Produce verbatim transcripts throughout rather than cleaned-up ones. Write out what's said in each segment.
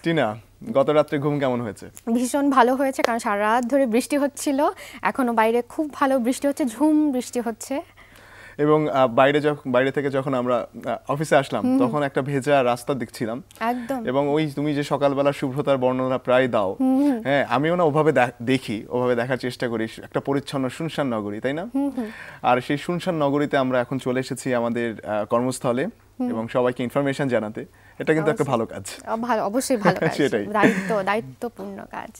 টিনা, গত রাত্রে ঘুম কেমন হয়েছে? ভীষণ ভালো হয়েছে, কারণ সারা রাত ধরে বৃষ্টি হচ্ছিল। এখনো বাইরে খুব ভালো বৃষ্টি হচ্ছে, ঝুম বৃষ্টি হচ্ছে। এবং বাইরে যখন বাইরে থেকে যখন আমরা অফিসে আসলাম তখন একটা ভেজা রাস্তা দেখছিলাম একদম। এবং ওই তুমি যে সকালবেলা শুভ্রতার বর্ণনা প্রায় দাও, হ্যাঁ আমিও না ওভাবে দেখি, ওভাবে দেখার চেষ্টা করি, একটা পরিচ্ছন্ন শুনশান নগরী, তাই না? আর সেই শুনশান নগরীতে আমরা এখন চলে এসেছি আমাদের কর্মস্থলে এবং সবাইকে ইনফরমেশন জানাতে। এটা কিন্তু একটা ভালো কাজ। ভালো, অবশ্যই ভালো কাজ, দায়িত্ব দায়িত্বপূর্ণ কাজ।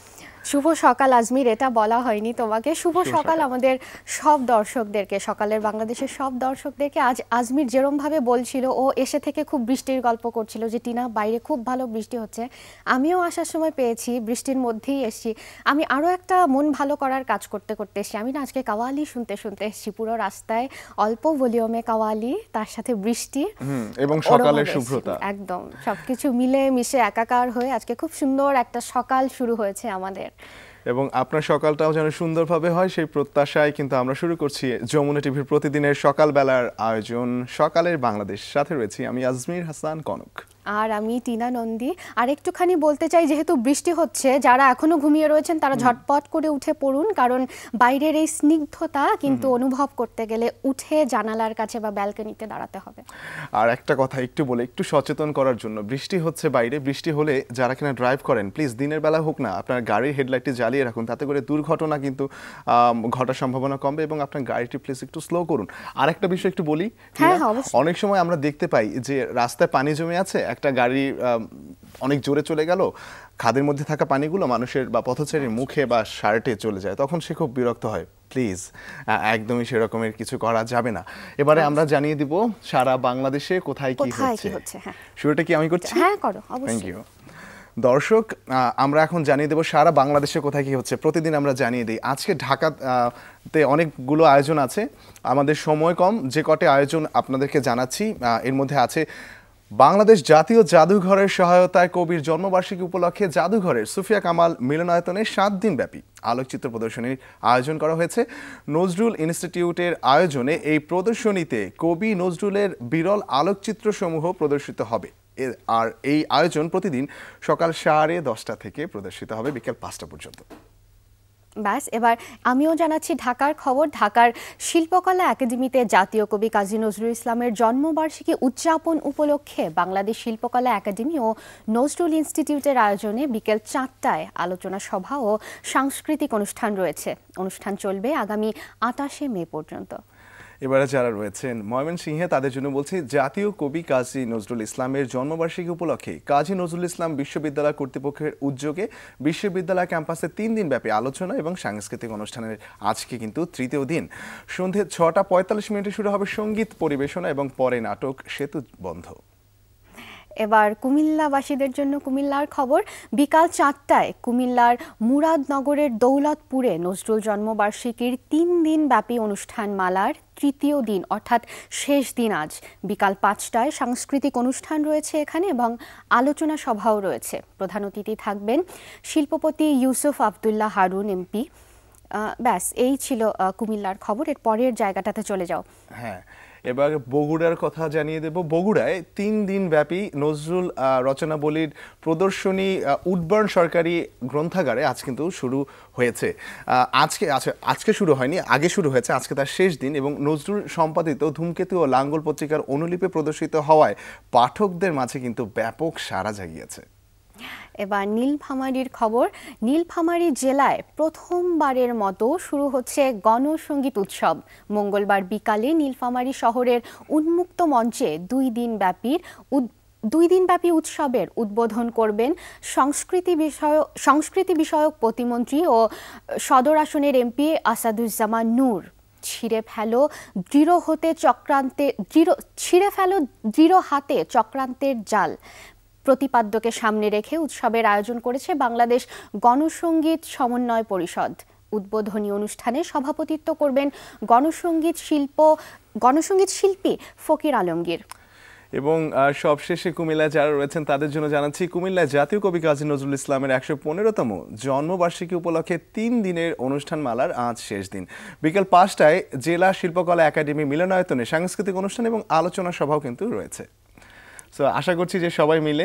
শুভ সকাল আজমির, এটা বলা হয়নি তোমাকে। শুভ সকাল আমাদের সব দর্শকদেরকে, সকালের বাংলাদেশের সব দর্শকদেরকে। আজ আজমির যেরমভাবে বলছিল, ও এসে থেকে খুব বৃষ্টির গল্প করছিল যে টিনা বাইরে খুব ভালো বৃষ্টি হচ্ছে। আমিও আসার সময় পেয়েছি, বৃষ্টির মধ্যেই এসেছি। আমি আরও একটা মন ভালো করার কাজ করতে করতে এসেছি। আমি না আজকে কাওয়ালি শুনতে শুনতে এসেছি, পুরো রাস্তায় অল্প ভলিউমে কাওয়ালি, তার সাথে বৃষ্টি এবং সকালের শুভ্রতা, একদম সবকিছু মিলে মিশে একাকার হয়ে আজকে খুব সুন্দর একটা সকাল শুরু হয়েছে আমাদের। এবং আপনার সকালটাও যেন সুন্দরভাবে হয় সেই প্রত্যাশায় কিন্তু আমরা শুরু করছি যমুনা টিভির প্রতিদিনের সকালবেলার আয়োজন সকালের বাংলাদেশ। সাথে রয়েছি আমি আজমির হাসান কনক আর আমি টিনা নন্দী। আর একটুখানি বলতে চাই, যেহেতু বৃষ্টি হচ্ছে, যারা এখনো ঘুমিয়ে রয়েছেন তারা ঝটপট করে উঠে পড়ুন, কারণ বাইরের এই স্নিগ্ধতা কিন্তু অনুভব করতে গেলে উঠে জানালার কাছে বা ব্যালকনিতে দাঁড়াতে হবে। আর একটা কথা একটু বলে, একটু সচেতন করার জন্য, বৃষ্টি হচ্ছে বাইরে, বৃষ্টি হলে যারা কিনা ড্রাইভ করেন প্লিজ দিনের বেলা হোক না আপনার গাড়ির হেডলাইটটি জ্বালিয়ে রাখুন, তাতে করে দুর্ঘটনা কিন্তু ঘটার সম্ভাবনা কমবে। এবং আপনার গাড়িটি প্লিজ একটু স্লো করুন। আর একটা বিষয় একটু বলি, অনেক সময় আমরা দেখতে পাই যে রাস্তায় পানি জমে আছে, একটা গাড়ি অনেক জোরে চলে গেল, খাদের মধ্যে থাকা পানিগুলো মানুষের বা পথচারীর মুখে বা শার্টে চলে যায়, তখন সে খুব বিরক্ত হয়। প্লিজ একদমই সেরকমের কিছু করা যাবে না। এবারে আমরা জানিয়ে দিব সারা বাংলাদেশে কোথায় কি হচ্ছে। শুরুটা কি আমি করছি? হ্যাঁ করো, অবশ্যই। Thank you. দর্শক, আমরা এখন জানিয়ে দেব সারা বাংলাদেশে কোথায় কি হচ্ছে। প্রতিদিন আমরা জানিয়ে দিই। আজকে ঢাকাতে অনেকগুলো আয়োজন আছে, আমাদের সময় কম, যে কটে আয়োজন আপনাদেরকে জানাচ্ছি। এর মধ্যে আছে বাংলাদেশ জাতীয় জাদুঘরের সহায়তায় কবির জন্মবার্ষিকী উপলক্ষে জাদুঘরের সুফিয়া কামাল মিলনায়তনে সাত দিন ব্যাপী আলোকচিত্র প্রদর্শনীর আয়োজন করা হয়েছে। নজরুল ইনস্টিটিউটের আয়োজনে এই প্রদর্শনীতে কবি নজরুলের বিরল আলোকচিত্র সমূহ প্রদর্শিত হবে। আর এই আয়োজন প্রতিদিন সকাল সাড়ে দশটা থেকে প্রদর্শিত হবে বিকেল পাঁচটা পর্যন্ত। ব্যাস, এবার আমিও জানাচ্ছি ঢাকার খবর। ঢাকার শিল্পকলা একাডেমিতে জাতীয় কবি কাজী নজরুল ইসলামের জন্মবার্ষিকী উদযাপন উপলক্ষে বাংলাদেশ শিল্পকলা একাডেমি ও নজরুল ইনস্টিটিউটের আয়োজনে বিকেল চারটায় আলোচনা সভা ও সাংস্কৃতিক অনুষ্ঠান রয়েছে। অনুষ্ঠান চলবে আগামী আটাশে মে পর্যন্ত। এবারে যারা রয়েছেন ময়মনসিংহে, তাদের জন্য বলছি, জাতীয় কবি কাজী নজরুল ইসলামের জন্মবার্ষিকী উপলক্ষে কাজী নজরুল ইসলাম বিশ্ববিদ্যালয় কর্তৃপক্ষের উদ্যোগে বিশ্ববিদ্যালয় ক্যাম্পাসে তিন দিন ব্যাপী আলোচনা এবং সাংস্কৃতিক অনুষ্ঠানের আজকে কিন্তু তৃতীয় দিন। সন্ধ্যে ছটা পঁয়তাল্লিশ মিনিটে শুরু হবে সঙ্গীত পরিবেশনা এবং পরে নাটক সেতু বন্ধ। এবার কুমিল্লাবাসীদের জন্য কুমিল্লার খবর। বিকাল চারটায় কুমিল্লার মুরাদনগরের দৌলতপুরে নজরুল জন্মবার্ষিকীর তিন দিন ব্যাপী অনুষ্ঠান মালার তৃতীয় দিন অর্থাৎ শেষ দিন আজ বিকাল পাঁচটায় সাংস্কৃতিক অনুষ্ঠান রয়েছে এখানে এবং আলোচনা সভাও রয়েছে। প্রধান অতিথি থাকবেন শিল্পপতি ইউসুফ আবদুল্লাহ হারুন এমপি। ব্যাস, এই ছিল কুমিল্লার খবর। এর পরের জায়গাটাতে চলে যাও। হ্যাঁ, এবার বগুড়ার কথা জানিয়ে দেব। বগুড়ায় তিন দিন ব্যাপী নজরুল রচনাবলীর প্রদর্শনী উডবার্ন সরকারি গ্রন্থাগারে আজ কিন্তু শুরু হয়েছে। আজকে আজকে শুরু হয়নি, আগে শুরু হয়েছে, আজকে তার শেষ দিন। এবং নজরুল সম্পাদিত ধূমকেতু ও লাঙ্গল পত্রিকার অনুলিপি প্রদর্শিত হওয়ায় পাঠকদের মাঝে কিন্তু ব্যাপক সাড়া জাগিয়েছে। এবার নীলফামারীর খবর। নীলফামারী জেলায় প্রথমবারের মতো শুরু হচ্ছে গণসঙ্গীত উৎসব। মঙ্গলবার বিকালে নীলফামারী শহরের উন্মুক্ত মঞ্চে দুই দিন ব্যাপী দুই দিনব্যাপী উৎসবের উদ্বোধন করবেন সংস্কৃতি বিষয়ক সংস্কৃতি বিষয়ক প্রতিমন্ত্রী ও সদর আসনের এমপি আসাদুজ্জামান নূর। ছিঁড়ে ফেলো দৃঢ় হতে চক্রান্তে দৃঢ় ছিঁড়ে ফেলো দৃঢ় হাতে চক্রান্তের জাল প্রতিপাদ্যকে সামনে রেখে উৎসবের আয়োজন করেছে বাংলাদেশ গণসঙ্গীত সমন্বয় পরিষদ। উদ্বোধনী অনুষ্ঠানে সভাপতিত্ব করবেন গণসঙ্গীত শিল্প গণসঙ্গীত শিল্পী ফকির আলমগীর। এবং সবশেষে কুমিল্লায় যারা রয়েছেন তাদের জন্য জানাচ্ছি, কুমিল্লায় জাতীয় কবি কাজী নজরুল ইসলামের একশো পনেরোতম জন্মবার্ষিকী উপলক্ষে তিন দিনের অনুষ্ঠান মালার আজ শেষ দিন। বিকেল পাঁচটায় জেলা শিল্পকলা একাডেমি মিলনায়তনে সাংস্কৃতিক অনুষ্ঠান এবং আলোচনা সভাও কিন্তু রয়েছে। সো আশা করছি যে সবাই মিলে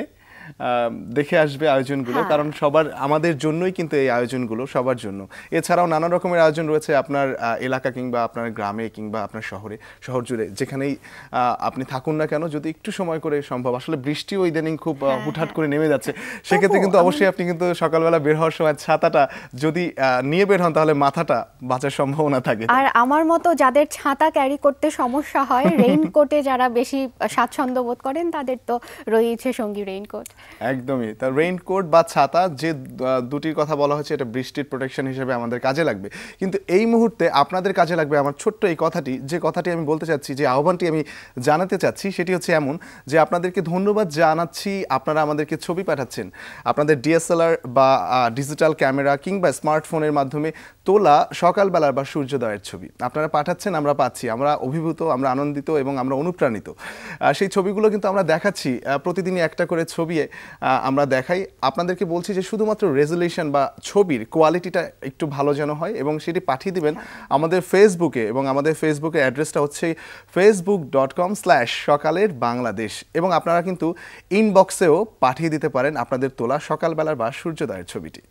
দেখে আসবে আয়োজনগুলো, হ্যাঁ। কারণ সবার আমাদের জন্যই কিন্তু এই আয়োজনগুলো, সবার জন্য। এছাড়াও নানা রকমের আয়োজন রয়েছে আপনার এলাকা কিংবা আপনার গ্রামে কিংবা আপনার শহরে, শহর জুড়ে যেখানেই আপনি থাকুন না কেন, যদি একটু সময় করে সম্ভব, আসলে বৃষ্টিও ইদানিং খুব হুটহাট করে নেমে যাচ্ছে, সেক্ষেত্রে কিন্তু অবশ্যই আপনি কিন্তু সকালবেলা বের হওয়ার সময় ছাতাটা যদি নিয়ে বের হন তাহলে মাথাটা বাঁচার সম্ভাবনা থাকে। আর আমার মতো যাদের ছাতা ক্যারি করতে সমস্যা হয়, রেইনকোটে যারা বেশি স্বাচ্ছন্দ্য বোধ করেন তাদের তো রয়েছে সঙ্গী রেইনকোট। একদমই, তা রেইনকোট বা ছাতা যে দুটির কথা বলা হচ্ছে এটা বৃষ্টির প্রোটেকশন হিসেবে আমাদের কাজে লাগবে, কিন্তু এই মুহূর্তে আপনাদের কাজে লাগবে আমার ছোট্ট এই কথাটি, যে কথাটি আমি বলতে চাচ্ছি, যে আহ্বানটি আমি জানাতে চাচ্ছি, সেটি হচ্ছে এমন যে আপনাদেরকে ধন্যবাদ জানাচ্ছি, আপনারা আমাদেরকে ছবি পাঠাচ্ছেন, আপনাদের ডিএসএলআর বা ডিজিটাল ক্যামেরা কিংবা স্মার্টফোনের মাধ্যমে তোলা সকালবেলার বা সূর্যোদয়ের ছবি আপনারা পাঠাচ্ছেন, আমরা পাচ্ছি, আমরা অভিভূত, আমরা আনন্দিত এবং আমরা অনুপ্রাণিত। সেই ছবিগুলো কিন্তু আমরা দেখাচ্ছি, প্রতিদিনই একটা করে ছবি আমরা দেখাই। আপনাদেরকে বলছি যে শুধুমাত্র রেজুলেশন বা ছবির কোয়ালিটিটা একটু ভালো যেন হয়, এবং সেটি পাঠিয়ে দিবেন আমাদের ফেসবুকে, এবং আমাদের ফেসবুকের অ্যাড্রেসটা হচ্ছে ফেসবুক ডট কম স্ল্যাশ সকালের বাংলাদেশ, এবং আপনারা কিন্তু ইনবক্সেও পাঠিয়ে দিতে পারেন আপনাদের তোলা সকালবেলার বা সূর্যোদয়ের ছবিটি।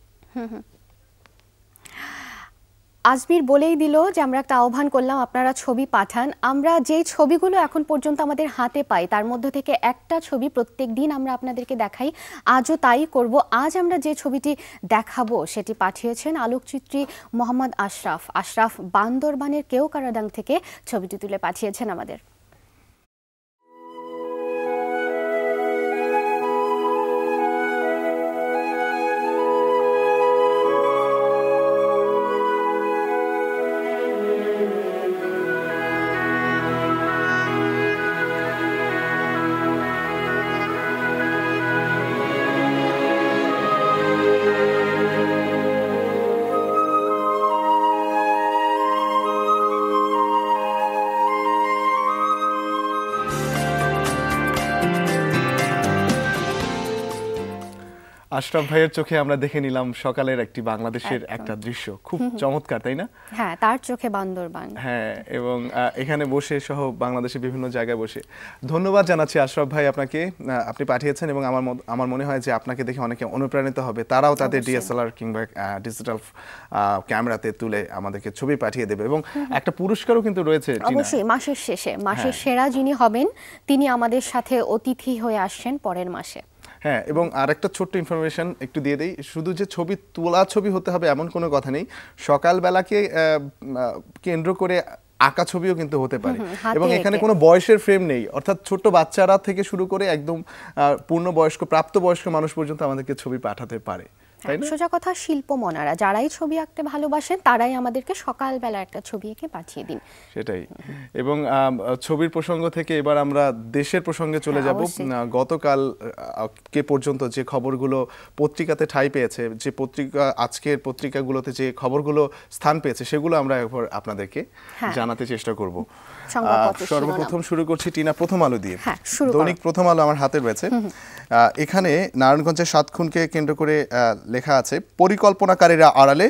আজমির বলেই দিল যে আমরা একটা আহ্বান করলাম, আপনারা ছবি পাঠান। আমরা যেই ছবিগুলো এখন পর্যন্ত আমাদের হাতে পাই তার মধ্য থেকে একটা ছবি প্রত্যেক দিন আমরা আপনাদেরকে দেখাই, আজও তাই করব। আজ আমরা যে ছবিটি দেখাবো সেটি পাঠিয়েছেন আলোকচিত্রী মোহাম্মদ আশরাফ। আশরাফ বান্দরবানের কেওকারাডাং থেকে ছবিটি তুলে পাঠিয়েছেন আমাদের। আশরাফ ভাইয়ের চোখে আমরা দেখে নিলাম সকালের একটি বাংলাদেশের একটা দৃশ্য, খুব চমৎকার, তাই না? হ্যাঁ, তার চোখে বান্দরবান। হ্যাঁ, এবং এখানে বসে সহ বাংলাদেশের বিভিন্ন জায়গায় বসে ধন্যবাদ জানাচ্ছি আশরাফ ভাই আপনাকে, আপনি পাঠিয়েছেন, এবং আমার আমার মনে হয় যে আপনাকে দেখে অনেকে অনুপ্রাণিত হবে, তারাও তাদের ডিএসএলআর কিংবা ডিজিটাল ক্যামেরাতে তুলে আমাদেরকে ছবি পাঠিয়ে দেবে, এবং একটা পুরস্কারও কিন্তু রয়েছে। অবশ্যই মাসের শেষে মাসের সেরা যিনি হবেন তিনি আমাদের সাথে অতিথি হয়ে আসছেন পরের মাসে। হ্যাঁ, এবং আরেকটা ছোট্ট ইনফরমেশন একটু দিয়ে দেই, শুধু যে ছবি তোলা ছবি হতে হবে এমন কোনো কথা নেই, সকালবেলাকে কেন্দ্র করে আঁকা ছবিও কিন্তু হতে পারে, এবং এখানে কোনো বয়সের ফ্রেম নেই, অর্থাৎ ছোট বাচ্চারা থেকে শুরু করে একদম পূর্ণবয়স্ক প্রাপ্তবয়স্ক মানুষ পর্যন্ত আমাদেরকে ছবি পাঠাতে পারে। সোজা কথা, শিল্পমনারা যারাই ছবি আঁকতে ভালোবাসেন তারাই আমাদেরকে সকালবেলা একটা ছবি এঁকে পাঠিয়ে দিন। সেটাই, এবং ছবির প্রসঙ্গ থেকে এবার আমরা দেশের প্রসঙ্গে চলে যাব। গতকাল কে পর্যন্ত যে খবরগুলো পত্রিকাতে ঠাঁই পেয়েছে, যে পত্রিকা আজকের পত্রিকাগুলোতে যে খবরগুলো স্থান পেয়েছে, সেগুলো আমরা এবার আপনাদেরকে জানাতে চেষ্টা করব। সর্বপ্রথম শুরু করছি টিনা প্রথম আলো দিয়ে। দৈনিক প্রথম আলো আমার হাতে রয়েছে। এখানে নারায়ণগঞ্জের সাত খুনকে কেন্দ্র করে লেখা আছে, পরিকল্পনাকারীরা আড়ালে,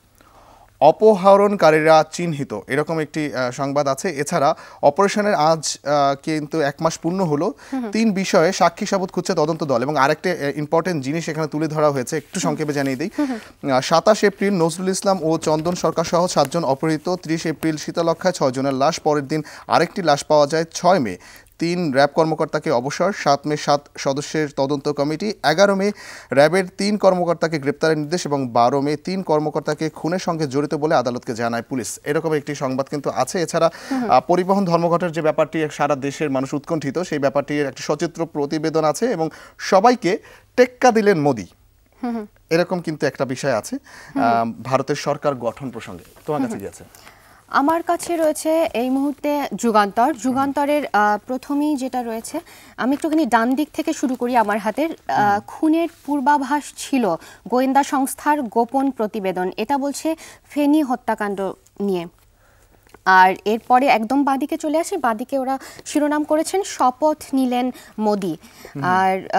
অপহরণকারীরা চিহ্নিত, এরকম একটি সংবাদ আছে। এছাড়া অপারেশনের আজ কিন্তু এক মাস পূর্ণ হলো, তিন বিষয়ে সাক্ষী সাবুত খুঁজছে তদন্ত দল, এবং আরেকটা ইম্পর্টেন্ট জিনিস এখানে তুলে ধরা হয়েছে, একটু সংক্ষেপে জানিয়ে দিই। সাতাশ এপ্রিল নজরুল ইসলাম ও চন্দন সরকার সহ সাতজন অপহৃত, ত্রিশ এপ্রিল শীতলক্ষায় ছয় জনের লাশ, পরের দিন আরেকটি লাশ পাওয়া যায়। ছয় মে তিন র্যাব কর্মকর্তাকে অবসর, সাত মে সাত সদস্যের তদন্ত কমিটি, এগারো মে র্যাবের তিন কর্মকর্তাকে গ্রেপ্তারের নির্দেশ, এবং বারো মে তিন কর্মকর্তাকে খুনের সঙ্গে জড়িত বলে আদালতকে জানায় পুলিশ। এরকম একটি সংবাদ কিন্তু আছে। এছাড়া পরিবহন ধর্মঘটের যে ব্যাপারটি সারা দেশের মানুষ উৎকণ্ঠিত, সেই ব্যাপারটির একটি সচিত্র প্রতিবেদন আছে, এবং সবাইকে টেক্কা দিলেন মোদি, এরকম কিন্তু একটা বিষয় আছে ভারতের সরকার গঠন প্রসঙ্গে। তোমার কাছে কি আছে? আমার কাছে রয়েছে এই মুহূর্তে যুগান্তর। যুগান্তরের প্রথমেই যেটা রয়েছে, আমি একটুখানি ডান দিক থেকে শুরু করি। আমার হাতের খুনের পূর্বাভাস ছিল গোয়েন্দা সংস্থার গোপন প্রতিবেদন, এটা বলছে ফেনী হত্যাকাণ্ড নিয়ে। আর এরপরে একদম বাঁদিকে চলে আসি, বাঁদিকে ওরা শিরোনাম করেছেন শপথ নিলেন মোদি। আর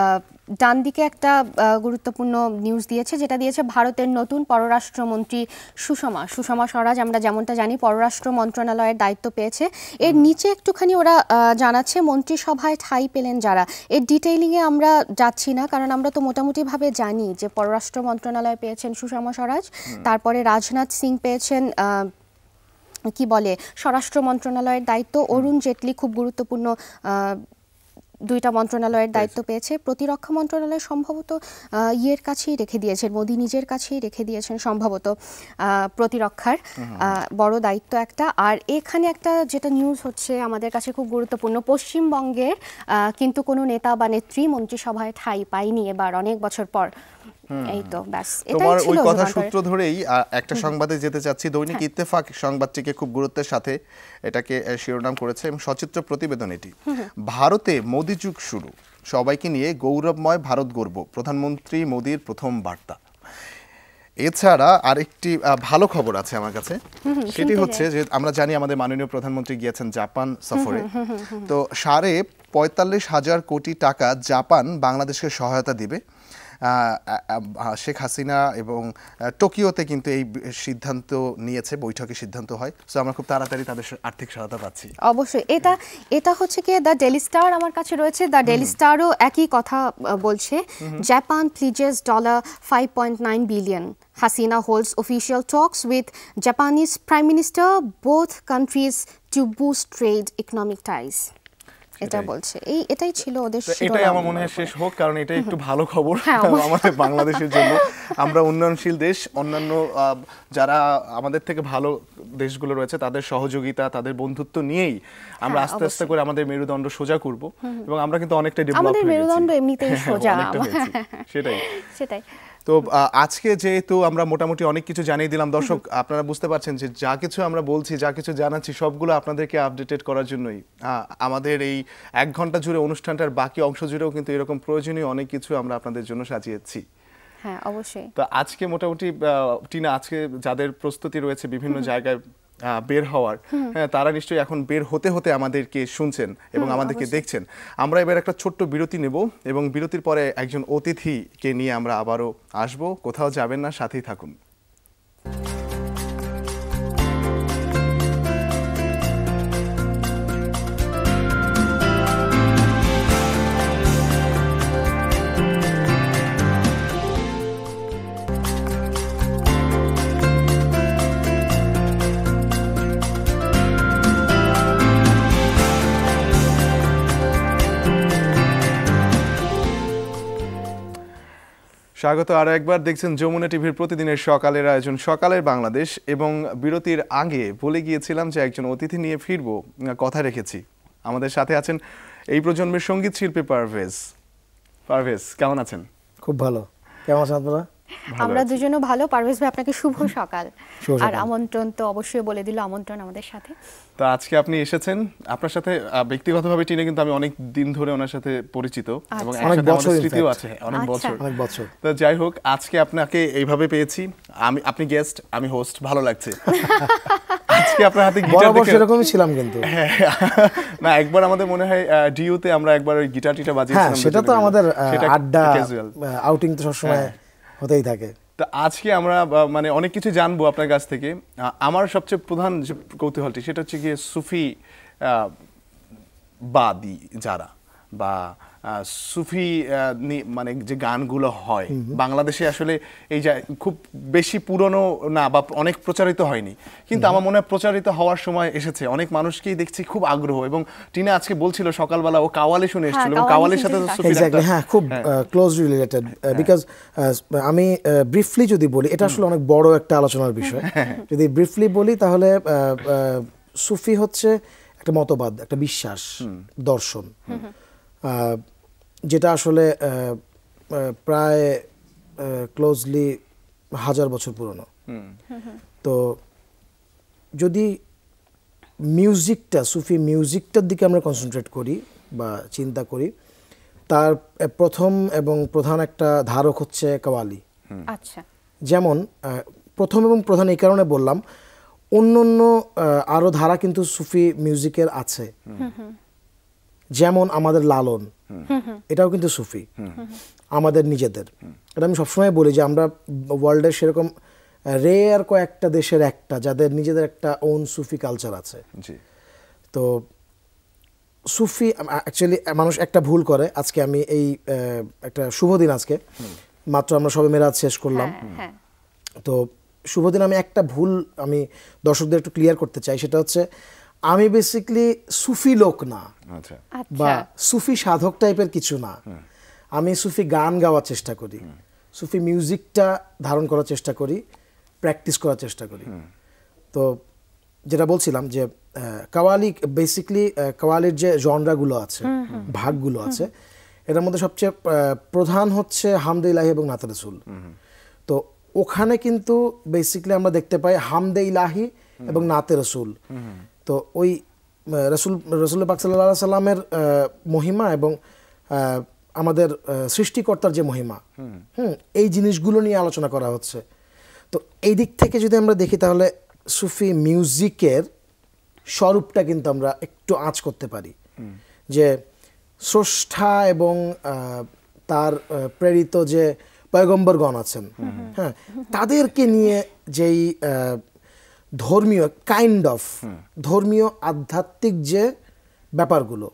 ডান দিকে একটা আহ, গুরুত্বপূর্ণ নিউজ দিয়েছে, যেটা দিয়েছে ভারতের নতুন পররাষ্ট্রমন্ত্রী সুষমা সুষমা স্বরাজ। আমরা যেমনটা জানি পররাষ্ট্র মন্ত্রণালয়ের দায়িত্ব পেয়েছে। এর নিচে একটুখানি ওরা আহ, জানাচ্ছে মন্ত্রিসভায় ঠাঁই পেলেন যারা। এর ডিটেইলিংয়ে আমরা যাচ্ছি না, কারণ আমরা তো মোটামুটিভাবে জানি যে পররাষ্ট্র মন্ত্রণালয় পেয়েছেন সুষমা স্বরাজ, তারপরে রাজনাথ সিং পেয়েছেন আহ, কি বলে স্বরাষ্ট্র মন্ত্রণালয়ের দায়িত্ব, অরুণ জেটলি খুব গুরুত্বপূর্ণ আহ, দুইটা মন্ত্রণালয়ের দায়িত্ব পেয়েছে। প্রতিরক্ষা মন্ত্রণালয় সম্ভবত আহ, ইয়ের কাছেই রেখে দিয়েছেন, মোদি নিজের কাছেই রেখে দিয়েছেন সম্ভবত আহ, প্রতিরক্ষার আহ, বড় দায়িত্ব একটা। আর এখানে একটা যেটা নিউজ হচ্ছে আমাদের কাছে খুব গুরুত্বপূর্ণ, পশ্চিমবঙ্গের আহ, কিন্তু কোনো নেতা বা নেত্রী মন্ত্রিসভায় ঠাঁই পায়নি এবার অনেক বছর পর। এই তো ব্যাস, এটাই তোমার ছিল ওই কথা যুগান্তরের। সূত্র ধরেই আহ, একটা সংবাদে যেতে চাচ্ছি। দৈনিক ইত্তেফাক সংবাদটিকে খুব গুরুত্বের সাথে এটাকে আহ, শিরোনাম করেছে এবং সচিত্র প্রতিবেদন এটি। ভারতে মোদি যুগ শুরু, সবাইকে নিয়ে গৌরবময় ভারত গর্ব, প্রধানমন্ত্রী মোদির প্রথম বার্তা। এছাড়া আরেকটি আহ, ভালো খবর আছে আমার কাছে, সেটি হচ্ছে যে আমরা জানি আমাদের মাননীয় প্রধানমন্ত্রী গিয়েছেন জাপান সফরে। তো সাড়ে পঁয়তাল্লিশ হাজার কোটি টাকা জাপান বাংলাদেশকে সহায়তা দিবে। আহ, আহ, শেখ হাসিনা এবং আহ, টোকিওতে কিন্তু এই বি- সিদ্ধান্ত নিয়েছে, বৈঠকে সিদ্ধান্ত হয়। সো আমরা খুব তাড়াতাড়ি তাদের স- আর্থিক সহায়তা পাচ্ছি। অবশ্যই এটা এটা হচ্ছে কি দ্য ডেলি স্টার আমার কাছে রয়েছে। দ্য ডেলি স্টারও একই কথা আহ, বলছে, Japan pledges dollar five point nine billion, Hasina holds official talks with Japanese prime minister, both countries to boost trade economic ties. এটা বলছে, এই এটাই ছিল ওদের তো এটাই শিরোনাম। আমার মনে হয় শেষ হোক, কারণ এটা একটু ভালো খবর হ্যাঁ, অবশ্যই। আমাদের বাংলাদেশের জন্য। আমরা উন্নয়নশীল দেশ, অন্যান্য আহ, যারা আমাদের থেকে ভালো দেশগুলো রয়েছে তাদের সহযোগিতা, তাদের বন্ধুত্ব নিয়েই আমরা হ্যাঁ, আস্তে আস্তে করে আমাদের মেরুদণ্ড সোজা করব এবং আমরা কিন্তু অনেকটা ডেভেলপ আমাদের হয়ে গেছি। মেরুদণ্ড এমনিতেই সোজা। অনেকটা হয়েছি, সেটাই। সেটাই। তো আহ, আজকে যেহেতু আমরা মোটামুটি অনেক কিছু জানিয়ে দিলাম, দর্শক আপনারা বুঝতে পারছেন যে যা কিছু আমরা বলছি, যা কিছু জানাচ্ছি, সবগুলো আপনাদেরকে আপডেটেড করার জন্যই। আহ, আমাদের এই এক ঘন্টা জুড়ে অনুষ্ঠানটার বাকি অংশ জুড়েও কিন্তু এরকম প্রয়োজনীয় অনেক কিছু আমরা আপনাদের জন্য সাজিয়েছি। হ্যাঁ, অবশ্যই। তো আজকে মোটামুটি আহ, টিনা, আজকে যাদের প্রস্তুতি রয়েছে বিভিন্ন জায়গায় আহ, বের হওয়ার, হ্যাঁ, তারা নিশ্চয়ই এখন বের হতে হতে আমাদেরকে শুনছেন এবং আমাদেরকে দেখছেন। আমরা এবার একটা ছোট্ট বিরতি নেব এবং বিরতির পরে একজন অতিথিকে নিয়ে আমরা আবারও আসব। কোথাও যাবেন না, সাথেই থাকুন। স্বাগত আরো একবার, দেখছেন যমুনা টিভির প্রতিদিনের সকালের আয়োজন সকালের বাংলাদেশ। এবং বিরতির আগে বলে গিয়েছিলাম যে একজন অতিথি নিয়ে ফিরবো, কথা রেখেছি। আমাদের সাথে আছেন এই প্রজন্মের সঙ্গীত শিল্পী পারভেজ। পারভেজ, কেমন আছেন? খুব ভালো, কেমন আছেন আপনারা? আমরা দুজনও ভালো। পারভেজ ভাই, আপনাকে শুভ সকাল। শুভ সকাল। আর আমন্ত্রণ তো অবশ্যই বলে দিল, আমন্ত্রণ আমাদের সাথে। তো আজকে আপনি এসেছেন, আপনার সাথে আহ, ব্যক্তিগতভাবে টিনে কিন্তু আমি অনেক দিন ধরে ওনার সাথে পরিচিত এবং আচ্ছা। অনেক একসাথে বছর আমাদের in স্মৃতিও fact। আছে, অনেক আচ্ছা। বছর। অনেক বছর। তো যাই হোক, আজকে আপনাকে এইভাবে পেয়েছি, আমি আপনি গেস্ট, আমি হোস্ট, ভালো লাগছে। আজকে আপনার হাতে গিটার বরাবর দেখে সেরকমই ছিলাম কিন্তু। হ্যাঁ, না একবার আমাদের মনে হয় ডিউতে আমরা একবার ওই গিটার টিটা হ্যাঁ, বাজিয়েছিলাম। সেটা তো দুজনে মিলে। আমাদের আহ, সেটা আড্ডা casual। আউটিং তো সবসময় হ্যাঁ। হতেই থাকে। তো আজকে আমরা আহ, মানে অনেক কিছু জানবো আপনার কাছ থেকে। আহ, আমার সবচেয়ে প্রধান যে কৌতূহলটি সেটা হচ্ছে গিয়ে সুফি আহ, বাদী যারা বা আহ, সুফি আহ, নি- মানে যে গানগুলো হয় বাংলাদেশে, আসলে এই যে খুব বেশি পুরনো না বা অনেক প্রচারিত হয়নি, কিন্তু আমার মনে হয় প্রচারিত হওয়ার সময় এসেছে। অনেক মানুষকেই দেখছি খুব আগ্রহ, এবং টিনা আজকে বলছিল সকালবেলা ও কাওয়ালি শুনে এসেছিল এবং কাওয়ালি কাওয়ালির সাথে তো শুনতে সুফির এক্স্যাক্টলি, একটা- হ্যাঁ, খুব ক্লোজলি রিলেটেড। বিকজ আমি ব্রিফলি যদি বলি, এটা আসলে অনেক বড় একটা আলোচনার বিষয়। যদি ব্রিফলি বলি তাহলে আহ, আহ, সুফি হচ্ছে একটা মতবাদ, একটা বিশ্বাস, দর্শন, আহ, যেটা আসলে আহ, আহ, প্রায় ক্লোজলি হাজার বছর পুরনো। তো যদি মিউজিকটা, সুফি মিউজিকটার দিকে আমরা কনসেন্ট্রেট করি বা চিন্তা করি, তার প্রথম এবং প্রধান একটা ধারক হচ্ছে কাওয়ালি। আচ্ছা। যেমন আহ, প্রথম এবং প্রধান এই কারণে বললাম, অন্য অন্য আরও ধারা কিন্তু সুফি মিউজিকের আছে। যেমন আমাদের লালন, এটাও কিন্তু সুফি আমাদের নিজেদের। এটা আমি সবসময় বলি যে আমরা ওয়ার্ল্ডের সেরকম রেয়ার কয়েকটা দেশের একটা যাদের নিজেদের একটা ওন সুফি কালচার আছে। তো সুফি অ্যাকচুয়ালি মানুষ একটা ভুল করে, আজকে আমি এই একটা শুভ দিন, আজকে মাত্র আমরা সবে মেরাজ শেষ করলাম, তো শুভ দিন আমি একটা ভুল আমি দর্শকদের একটু ক্লিয়ার করতে চাই, সেটা হচ্ছে আমি বেসিক্যালি সুফি লোক না বা সুফি সাধক টাইপের কিছু না। আমি সুফি গান গাওয়ার চেষ্টা করি, সুফি মিউজিকটা ধারণ করার চেষ্টা করি, প্র্যাকটিস করার চেষ্টা করি। তো যেটা বলছিলাম যে কাওয়ালি বেসিক্যালি কাওয়ালির যে জনরাগুলো আছে, ভাগগুলো আছে, এটার মধ্যে সবচেয়ে প্রধান হচ্ছে হামদে ইলাহি এবং নাতে রাসূল। তো ওখানে কিন্তু বেসিক্যালি আমরা দেখতে পাই হামদে ইলাহি এবং নাতে রাসূল। তো ওই রসুল রসুল পাক সাল্লাল্লাহু আলাইহি সাল্লামের মহিমা এবং আমাদের সৃষ্টিকর্তার যে মহিমা, হুম এই জিনিসগুলো নিয়ে আলোচনা করা হচ্ছে। তো এই দিক থেকে যদি আমরা দেখি তাহলে সুফি মিউজিকের স্বরূপটা কিন্তু আমরা একটু আঁচ করতে পারি, যে স্রষ্টা এবং তার প্রেরিত যে পয়গম্বরগণ আছেন, হ্যাঁ তাদেরকে নিয়ে যেই ধর্মীয় কাইন্ড অফ ধর্মীয় আধ্যাত্মিক যে ব্যাপারগুলো,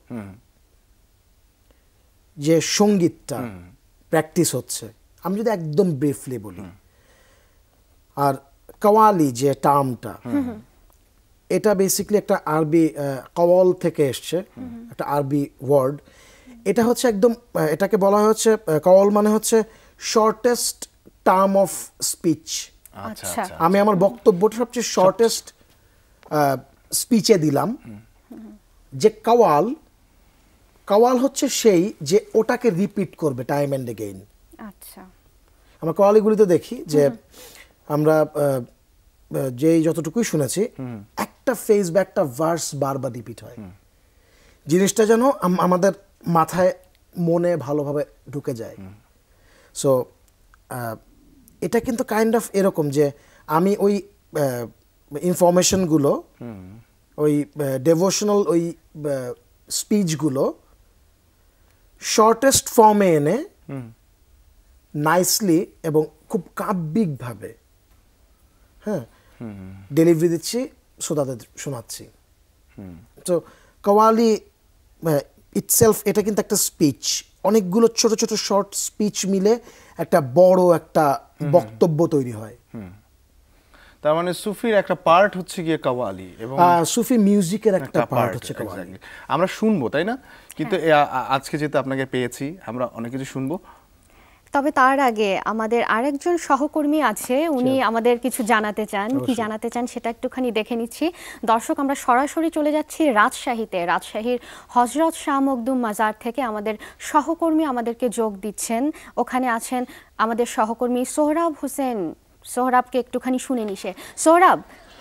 যে সঙ্গীতটা প্র্যাকটিস হচ্ছে, আমি যদি একদম ব্রিফলি বলি, আর কাওয়ালি যে টার্মটা, এটা বেসিক্যালি একটা আরবি কাওয়াল থেকে এসছে, একটা আরবি ওয়ার্ড। এটা হচ্ছে একদম, এটাকে বলা হচ্ছে কাওয়াল মানে হচ্ছে শর্টেস্ট টার্ম অফ স্পিচ। আমি আমার বক্তব্যটা সবচেয়ে শর্টেস্ট স্পিচে দিলাম, যে কাওয়াল কাওয়াল হচ্ছে সেই যে ওটাকে রিপিট করবে টাইম অ্যান্ড এগেইন। আচ্ছা, আমরা কাওয়ালিগুলিতে দেখি যে আমরা যেই যতটুকুই শুনেছি, একটা ফেজ বা একটা ভার্স বারবার রিপিট হয়, জিনিসটা যেন আমাদের মাথায় মনে ভালোভাবে ঢুকে যায়। সো এটা কিন্তু কাইন্ড অফ এরকম যে আমি ওই ইনফরমেশনগুলো, ওই ডেভোশনাল ওই স্পিচগুলো শর্টেস্ট ফর্মে এনে নাইসলি এবং খুব কাব্যিকভাবে হ্যাঁ ডেলিভারি দিচ্ছি, শ্রোতাদের শোনাচ্ছি। তো কাওয়ালি ইটসেলফ এটা কিন্তু একটা স্পিচ, অনেকগুলো ছোট ছোট শর্ট স্পিচ মিলে একটা বড় একটা বক্তব্য তৈরি হয়। তার মানে সুফির একটা পার্ট হচ্ছে গিয়ে কাওয়ালি, এবং সুফি মিউজিকের একটা পার্ট হচ্ছে কাওয়ালি। আমরা শুনবো, তাই না? কিন্তু আজকে যেহেতু আপনাকে পেয়েছি, আমরা অনেক কিছু শুনবো। তবে তার আগে আমাদের আরেকজন সহকর্মী আছে, উনি আমাদের কিছু জানাতে চান। কি জানাতে চান সেটা একটুখানি দেখে নিচ্ছি। দর্শক, আমরা সরাসরি চলে যাচ্ছি রাজশাহীতে। রাজশাহীর হযরত শাহ মখদুম মাজার থেকে আমাদের সহকর্মী আমাদেরকে যোগ দিচ্ছেন। ওখানে আছেন আমাদের সহকর্মী সোহরাব হোসেন। সোহরাবকে একটুখানি শুনে নিছে। সোহরাব,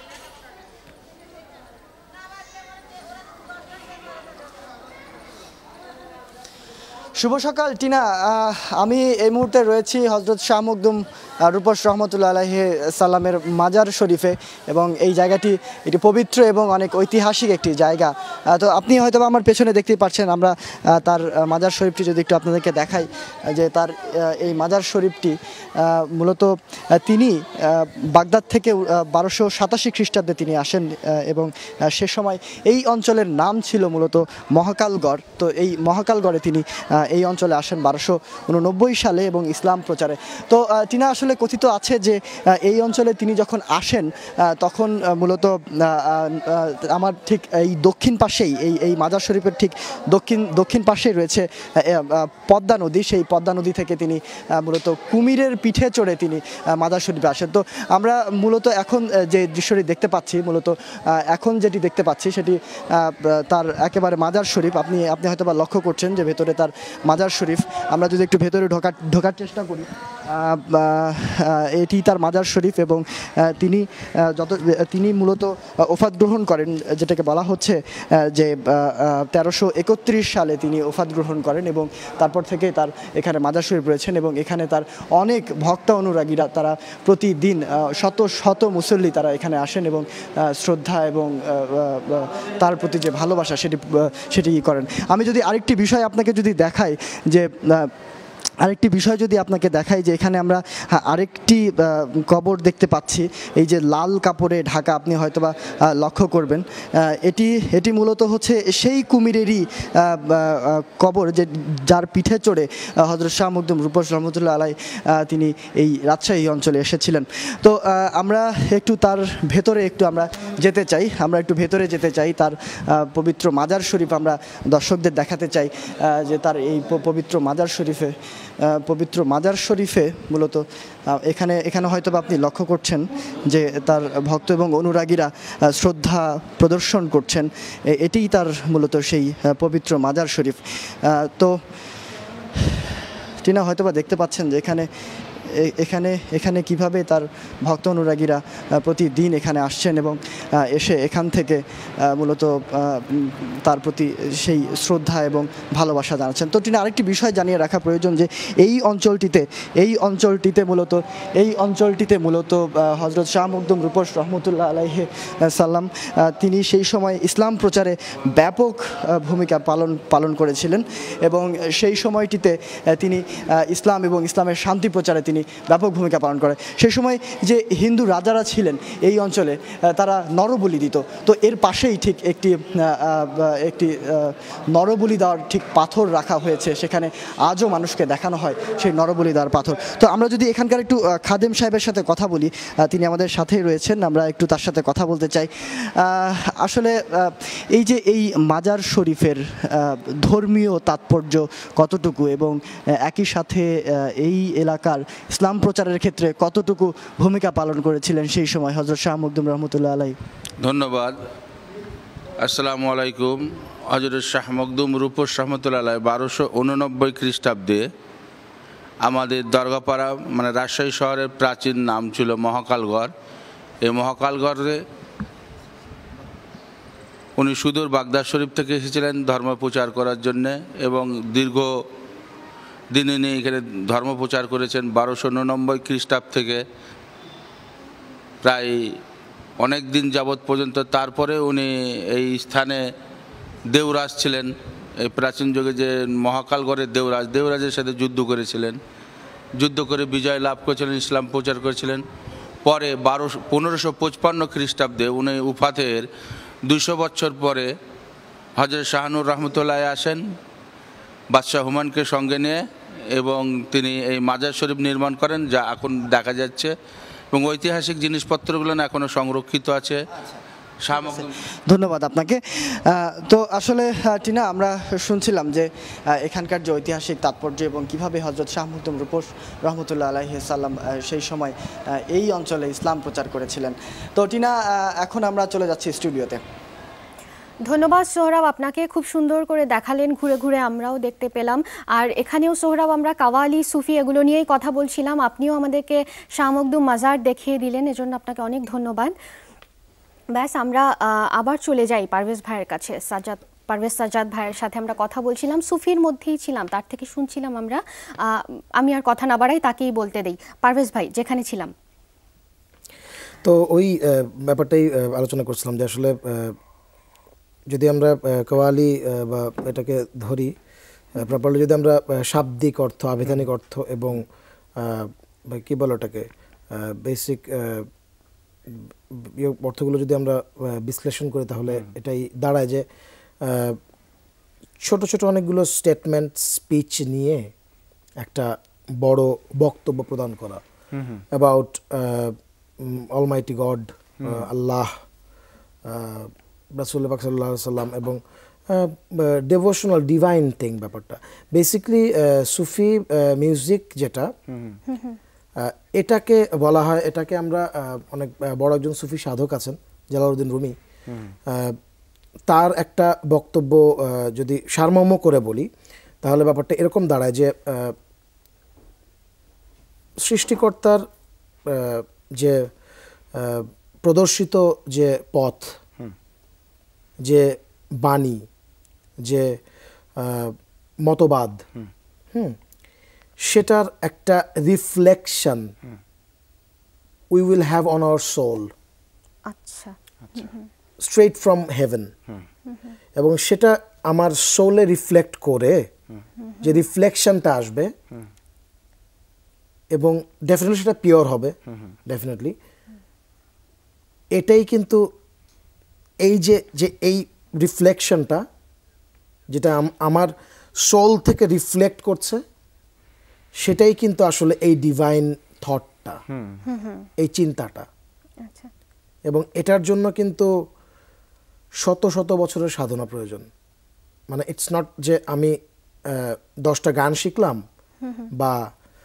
শুভ সকাল টিনা। আমি এই মুহূর্তে রয়েছি হযরত শাহ মখদুম রূপস রহমতুল্লাহ আলাইহি সাল্লামের মাজার শরীফে, এবং এই জায়গাটি এটি পবিত্র এবং অনেক ঐতিহাসিক একটি জায়গা। তো আপনি হয়তো আমার পেছনে দেখতেই পাচ্ছেন, আমরা তার মাজার শরীফটি যদি একটু আপনাদেরকে দেখাই, যে তার এই মাজার শরীফটি মূলত তিনি বাগদাদ থেকে বারোশো সাতাশি খ্রিস্টাব্দে তিনি আসেন, এবং সে সময় এই অঞ্চলের নাম ছিল মূলত মহাকালগড়। তো এই মহাকালগড়ে তিনি এই অঞ্চলে আসেন বারোশো উননব্বই সালে এবং ইসলাম প্রচারে। তো টিনা, আসলে কথিত আছে যে এই অঞ্চলে তিনি যখন আসেন তখন মূলত আমার ঠিক এই দক্ষিণ পাশেই, এই এই মাজার শরীফের ঠিক দক্ষিণ দক্ষিণ পাশেই রয়েছে পদ্মা নদী। সেই পদ্মা নদী থেকে তিনি মূলত কুমিরের পিঠে চড়ে তিনি মাজার শরীফে আসেন। তো আমরা মূলত এখন যে দৃশ্যটি দেখতে পাচ্ছি, মূলত এখন যেটি দেখতে পাচ্ছি সেটি তার একেবারে মাজার শরীফ। আপনি আপনি হয়তো বা লক্ষ্য করছেন যে ভেতরে তার মাজার শরীফ। আমরা যদি একটু ভেতরে ঢোকার ঢোকার চেষ্টা করি, এটি তার মাজার শরীফ এবং তিনি যত তিনি মূলত ওফাত গ্রহণ করেন, যেটাকে বলা হচ্ছে যে তেরোশো একত্রিশ সালে তিনি ওফাত গ্রহণ করেন এবং তারপর থেকে তার এখানে মাজার শরীফ রয়েছেন এবং এখানে তার অনেক ভক্ত অনুরাগীরা তারা প্রতিদিন শত শত মুসল্লি তারা এখানে আসেন এবং শ্রদ্ধা এবং তার প্রতি যে ভালোবাসা সেটি সেটি করেন। আমি যদি আরেকটি বিষয় আপনাকে যদি দেখাই, যে আরেকটি বিষয় যদি আপনাকে দেখাই যে এখানে আমরা আরেকটি কবর দেখতে পাচ্ছি, এই যে লাল কাপড়ে ঢাকা, আপনি হয়তোবা লক্ষ্য করবেন, এটি এটি মূলত হচ্ছে সেই কুমিরেরই কবর যে যার পিঠে চড়ে হযরত শাহ মখদুম রূপস রহমতুল্লাহ আলাই তিনি এই রাজশাহী অঞ্চলে এসেছিলেন। তো আমরা একটু তার ভেতরে একটু আমরা যেতে চাই, আমরা একটু ভেতরে যেতে চাই, তার পবিত্র মাজার শরীফ আমরা দর্শকদের দেখাতে চাই যে তার এই পবিত্র মাজার শরীফে পবিত্র মাজার শরীফে মূলত এখানে এখানে হয়তো আপনি লক্ষ্য করছেন যে তার ভক্ত এবং অনুরাগীরা শ্রদ্ধা প্রদর্শন করছেন, এটিই তার মূলত সেই পবিত্র মাজার শরীফ। তো টিনা হয়তোবা দেখতে পাচ্ছেন যে এখানে এখানে এখানে কিভাবে তার ভক্ত অনুরাগীরা প্রতিদিন এখানে আসছেন এবং এসে এখান থেকে মূলত তার প্রতি সেই শ্রদ্ধা এবং ভালোবাসা জানাচ্ছেন। তো টিনা আরেকটি বিষয় জানিয়ে রাখা প্রয়োজন যে এই অঞ্চলটিতে এই অঞ্চলটিতে মূলত এই অঞ্চলটিতে মূলত হযরত শাহ মখদুম রূপস রহমতুল্লাহ আলাইহি সাল্লাম তিনি সেই সময় ইসলাম প্রচারে ব্যাপক ভূমিকা পালন পালন করেছিলেন এবং সেই সময়টিতে তিনি ইসলাম এবং ইসলামের শান্তি প্রচারে তিনি ব্যাপক ভূমিকা পালন করে। সেই সময় যে হিন্দু রাজারা ছিলেন এই অঞ্চলে তারা নরবলি দিত, তো এর পাশেই ঠিক একটি একটি নরবলি দেওয়ার ঠিক পাথর রাখা হয়েছে, সেখানে আজও মানুষকে দেখানো হয় সেই নরবলি দেওয়ার পাথর। তো আমরা যদি এখানকার একটু খাদেম সাহেবের সাথে কথা বলি, তিনি আমাদের সাথেই রয়েছেন, আমরা একটু তার সাথে কথা বলতে চাই। আসলে এই যে এই মাজার শরীফের ধর্মীয় তাৎপর্য কতটুকু এবং একই সাথে এই এলাকার ইসলাম প্রচারের ক্ষেত্রে কতটুকু ভূমিকা পালন করেছিলেন সেই সময় হযরত শাহ মখদুম রহমতুল্লাহ আলাইহি? ধন্যবাদ। আসসালামু আলাইকুম। হযরত শাহ মখদুম রূপস রহমতুল্লাহ আলাইহি বারোশো উননব্বই খ্রিস্টাব্দে আমাদের দরগাপাড়া মানে রাজশাহী শহরের প্রাচীন নাম ছিল মহাকালগড়। এই মহাকালগড়ে উনি সুদূর বাগদাদ শরীফ থেকে এসেছিলেন ধর্ম প্রচার করার জন্যে এবং দীর্ঘ দিন উনি এখানে ধর্ম প্রচার করেছেন। বারোশো উননব্বই খ্রিস্টাব্দ থেকে প্রায় অনেক দিন যাবৎ পর্যন্ত। তারপরে উনি এই স্থানে দেওরাজ ছিলেন, এই প্রাচীন যুগে যে মহাকালগড়ের দেওরাজ, দেওরাজের সাথে যুদ্ধ করেছিলেন, যুদ্ধ করে বিজয় লাভ করেছিলেন, ইসলাম প্রচার করেছিলেন। পরে বারোশো পনেরোশো পঁচপান্ন খ্রিস্টাব্দে উনি উফাতের দুশো বছর পরে হযরত শাহানুর রহমতুল্লাহ আসেন বাদশাহ হুমায়ুনকে সঙ্গে নিয়ে এবং তিনি এই মাজার শরীফ নির্মাণ করেন, যা এখন দেখা যাচ্ছে এবং ঐতিহাসিক জিনিসপত্রগুলো এখনও সংরক্ষিত আছে। ধন্যবাদ আপনাকে। তো আসলে টিনা আমরা শুনছিলাম যে এখানকার যে ঐতিহাসিক তাৎপর্য এবং কিভাবে হযরত শাহ মখদুম রূপস রহমতুল্লাহ আলাইহি সাল্লাম সেই সময় এই অঞ্চলে ইসলাম প্রচার করেছিলেন। তো টিনা এখন আমরা চলে যাচ্ছি স্টুডিওতে। ধন্যবাদ সোহরাব, আপনাকে খুব সুন্দর করে দেখালেন, ঘুরে ঘুরে আমরাও দেখতে পেলাম। আর এখানেও সোহরাব আমরা কাওয়ালি সুফি এগুলো নিয়েই কথা বলছিলাম, আপনিও আমাদেরকে শাহ মখদুম মাজার দেখিয়ে দিলেন, এজন্য আপনাকে অনেক ধন্যবাদ। ব্যাস আমরা আবার চলে যাই পারভেজ ভাইয়ের কাছে। সাজ্জাদ পারভেজ সাজ্জাদ ভাইয়ের সাথে আমরা কথা বলছিলাম, সুফির মধ্যেই ছিলাম, তার থেকে শুনছিলাম আমরা। আমি আর কথা না বাড়াই, তাকেই বলতে দেই। পারভেজ ভাই, যেখানে ছিলাম তো ওই ব্যাপারটাই আলোচনা করছিলাম যে আসলে যদি আমরা কাওয়ালি বা এটাকে ধরি প্রপারলি, যদি আমরা শাব্দিক অর্থ, আবিধানিক অর্থ এবং কী বলো ওটাকে বেসিক অর্থগুলো যদি আমরা বিশ্লেষণ করি, তাহলে এটাই দাঁড়ায় যে ছোট ছোট অনেকগুলো স্টেটমেন্ট, স্পিচ নিয়ে একটা বড় বক্তব্য প্রদান করা অ্যাবাউট অলমাইটি গড, আল্লাহ, রাসূল পাক সাল্লাল্লাহু আলাইহি সাল্লাম এবং ডেভোশনাল ডিভাইন থিং ব্যাপারটা। বেসিক্যালি সুফি মিউজিক যেটা, এটাকে বলা হয়, এটাকে আমরা অনেক বড় একজন সুফি সাধক আছেন জালালউদ্দিন রুমি, তার একটা বক্তব্য যদি সারমর্ম করে বলি, তাহলে ব্যাপারটা এরকম দাঁড়ায় যে সৃষ্টিকর্তার যে প্রদর্শিত যে পথ, যে বাণী, যে মতবাদ, হুম সেটার একটা reflection we will have on our soul, আচ্ছা, স্ট্রেট ফ্রম হেভেন। এবং সেটা আমার সোলে রিফ্লেক্ট করে যে রিফ্লেকশনটা আসবে এবং ডেফিনেটলি সেটা পিওর হবে, ডেফিনেটলি। এটাই কিন্তু এই যে যে এই রিফ্লেকশনটা যেটা আমার সোল থেকে রিফ্লেক্ট করছে, সেটাই কিন্তু আসলে এই ডিভাইন থটটা, এই চিন্তাটা। এবং এটার জন্য কিন্তু শত শত বছরের সাধনা প্রয়োজন। মানে ইটস নট যে আমি দশটা গান শিখলাম বা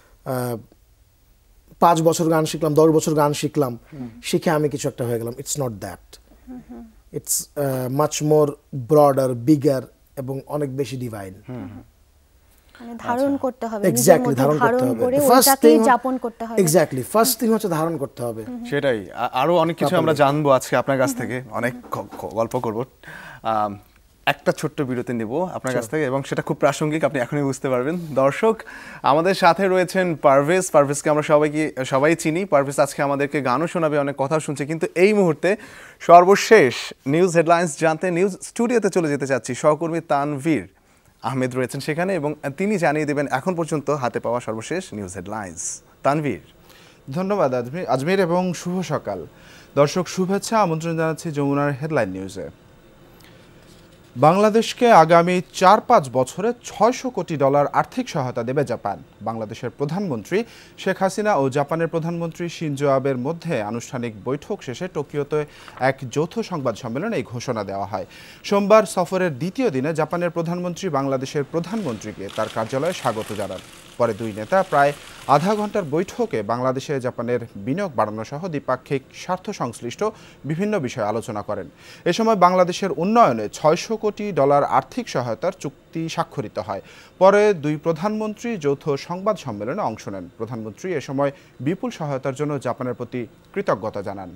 পাঁচ বছর গান শিখলাম, দশ বছর গান শিখলাম, শিখে আমি কিছু একটা হয়ে গেলাম। It's not that. It's much more broader, bigger এবং অনেক বেশি ডিভাইন। মানে ধারণ করতে হবে, এক্স্যাক্টলি ধারণ করতে হবে, ওটাকেই যাপন করতে হবে। এক্স্যাক্টলি ফার্স্ট থিং হচ্ছে ধারণ করতে হবে। সেটাই। আরো অনেক কিছু আমরা জানবো আজকে আপনার কাছ থেকে, অনেক গল্প করব। একটা ছোট্ট বিরতি নেব আপনার কাছ থেকে এবং সেটা খুব প্রাসঙ্গিক, আপনি এখনই বুঝতে পারবেন। দর্শক, আমাদের সাথে রয়েছেন পারভেজ। পারভেজকে আমরা সবাইকে সবাই চিনি। পারভেজ আজকে আমাদেরকে গানও শোনাবে, অনেক কথা শুনছে। কিন্তু এই মুহূর্তে সর্বশেষ নিউজ হেডলাইন্স জানতে নিউজ স্টুডিওতে চলে যেতে চাচ্ছি। সহকর্মী তানভীর আহমেদ রয়েছেন সেখানে এবং তিনি জানিয়ে দেবেন এখন পর্যন্ত হাতে পাওয়া সর্বশেষ নিউজ হেডলাইন্স। তানভীর। ধন্যবাদ আজমির এবং শুভ সকাল। দর্শক, শুভেচ্ছা, আমন্ত্রণ জানাচ্ছি যমুনার হেডলাইন নিউজে। বাংলাদেশকে আগামী চার পাঁচ বছরে ছয়শো কোটি ডলার আর্থিক সহায়তা দেবে জাপান। বাংলাদেশের প্রধানমন্ত্রী শেখ হাসিনা ও জাপানের প্রধানমন্ত্রী শিনজো আবের মধ্যে আনুষ্ঠানিক বৈঠক শেষে টোকিওতে এক যৌথ সংবাদ সম্মেলনে এই ঘোষণা দেওয়া হয়। সোমবার সফরের দ্বিতীয় দিনে জাপানের প্রধানমন্ত্রী বাংলাদেশের প্রধানমন্ত্রীকে তার কার্যালয়ে স্বাগত জানান। পরে দুই নেতা প্রায় আধা ঘন্টার বৈঠকে বাংলাদেশে জাপানের বিনিয়োগ বাড়ানো সহ দ্বিপাক্ষিক স্বার্থ সংশ্লিষ্ট বিভিন্ন বিষয়ে আলোচনা করেন। এ সময় বাংলাদেশের উন্নয়নে ছয়শো কোটি ডলার আর্থিক সহায়তার চুক্তি স্বাক্ষরিত হয়। পরে দুই প্রধানমন্ত্রী যৌথ সংবাদ সম্মেলনে অংশ নেন। প্রধানমন্ত্রী এ সময় বিপুল সহায়তার জন্য জাপানের প্রতি কৃতজ্ঞতা জানান।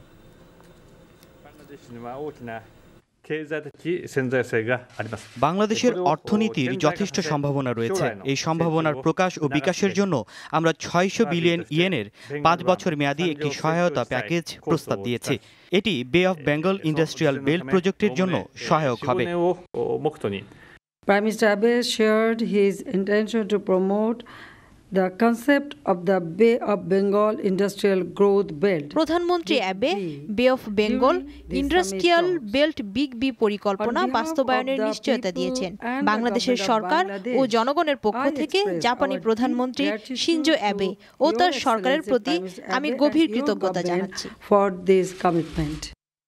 বাংলাদেশের অর্থনীতির যথেষ্ট সম্ভাবনা রয়েছে। এই সম্ভাবনার প্রকাশ ও বিকাশের জন্য আমরা ছয়শো বিলিয়ন ইয়েনের পাঁচ বছর মেয়াদী একটি সহায়তা প্যাকেজ প্রস্তাব দিয়েছি। এটি বে অফ বেঙ্গল ইন্ডাস্ট্রিয়াল বেল্ট প্রজেক্টের জন্য সহায়ক হবে। Prime Minister Abe shared his intention to promote the concept of the Bay of Bengal Industrial Growth Belt. প্রধানমন্ত্রী Abe bay of Bengal industrial belt big B পরিকল্পনা বাস্তবায়নের নিশ্চয়তা দিয়েছেন। বাংলাদেশের সরকার ও জনগণের পক্ষ থেকে জাপানি প্রধানমন্ত্রী শিনজো অ্যাবে ও তার সরকারের প্রতি আমি গভীর কৃতজ্ঞতা জানাচ্ছি। For this commitment.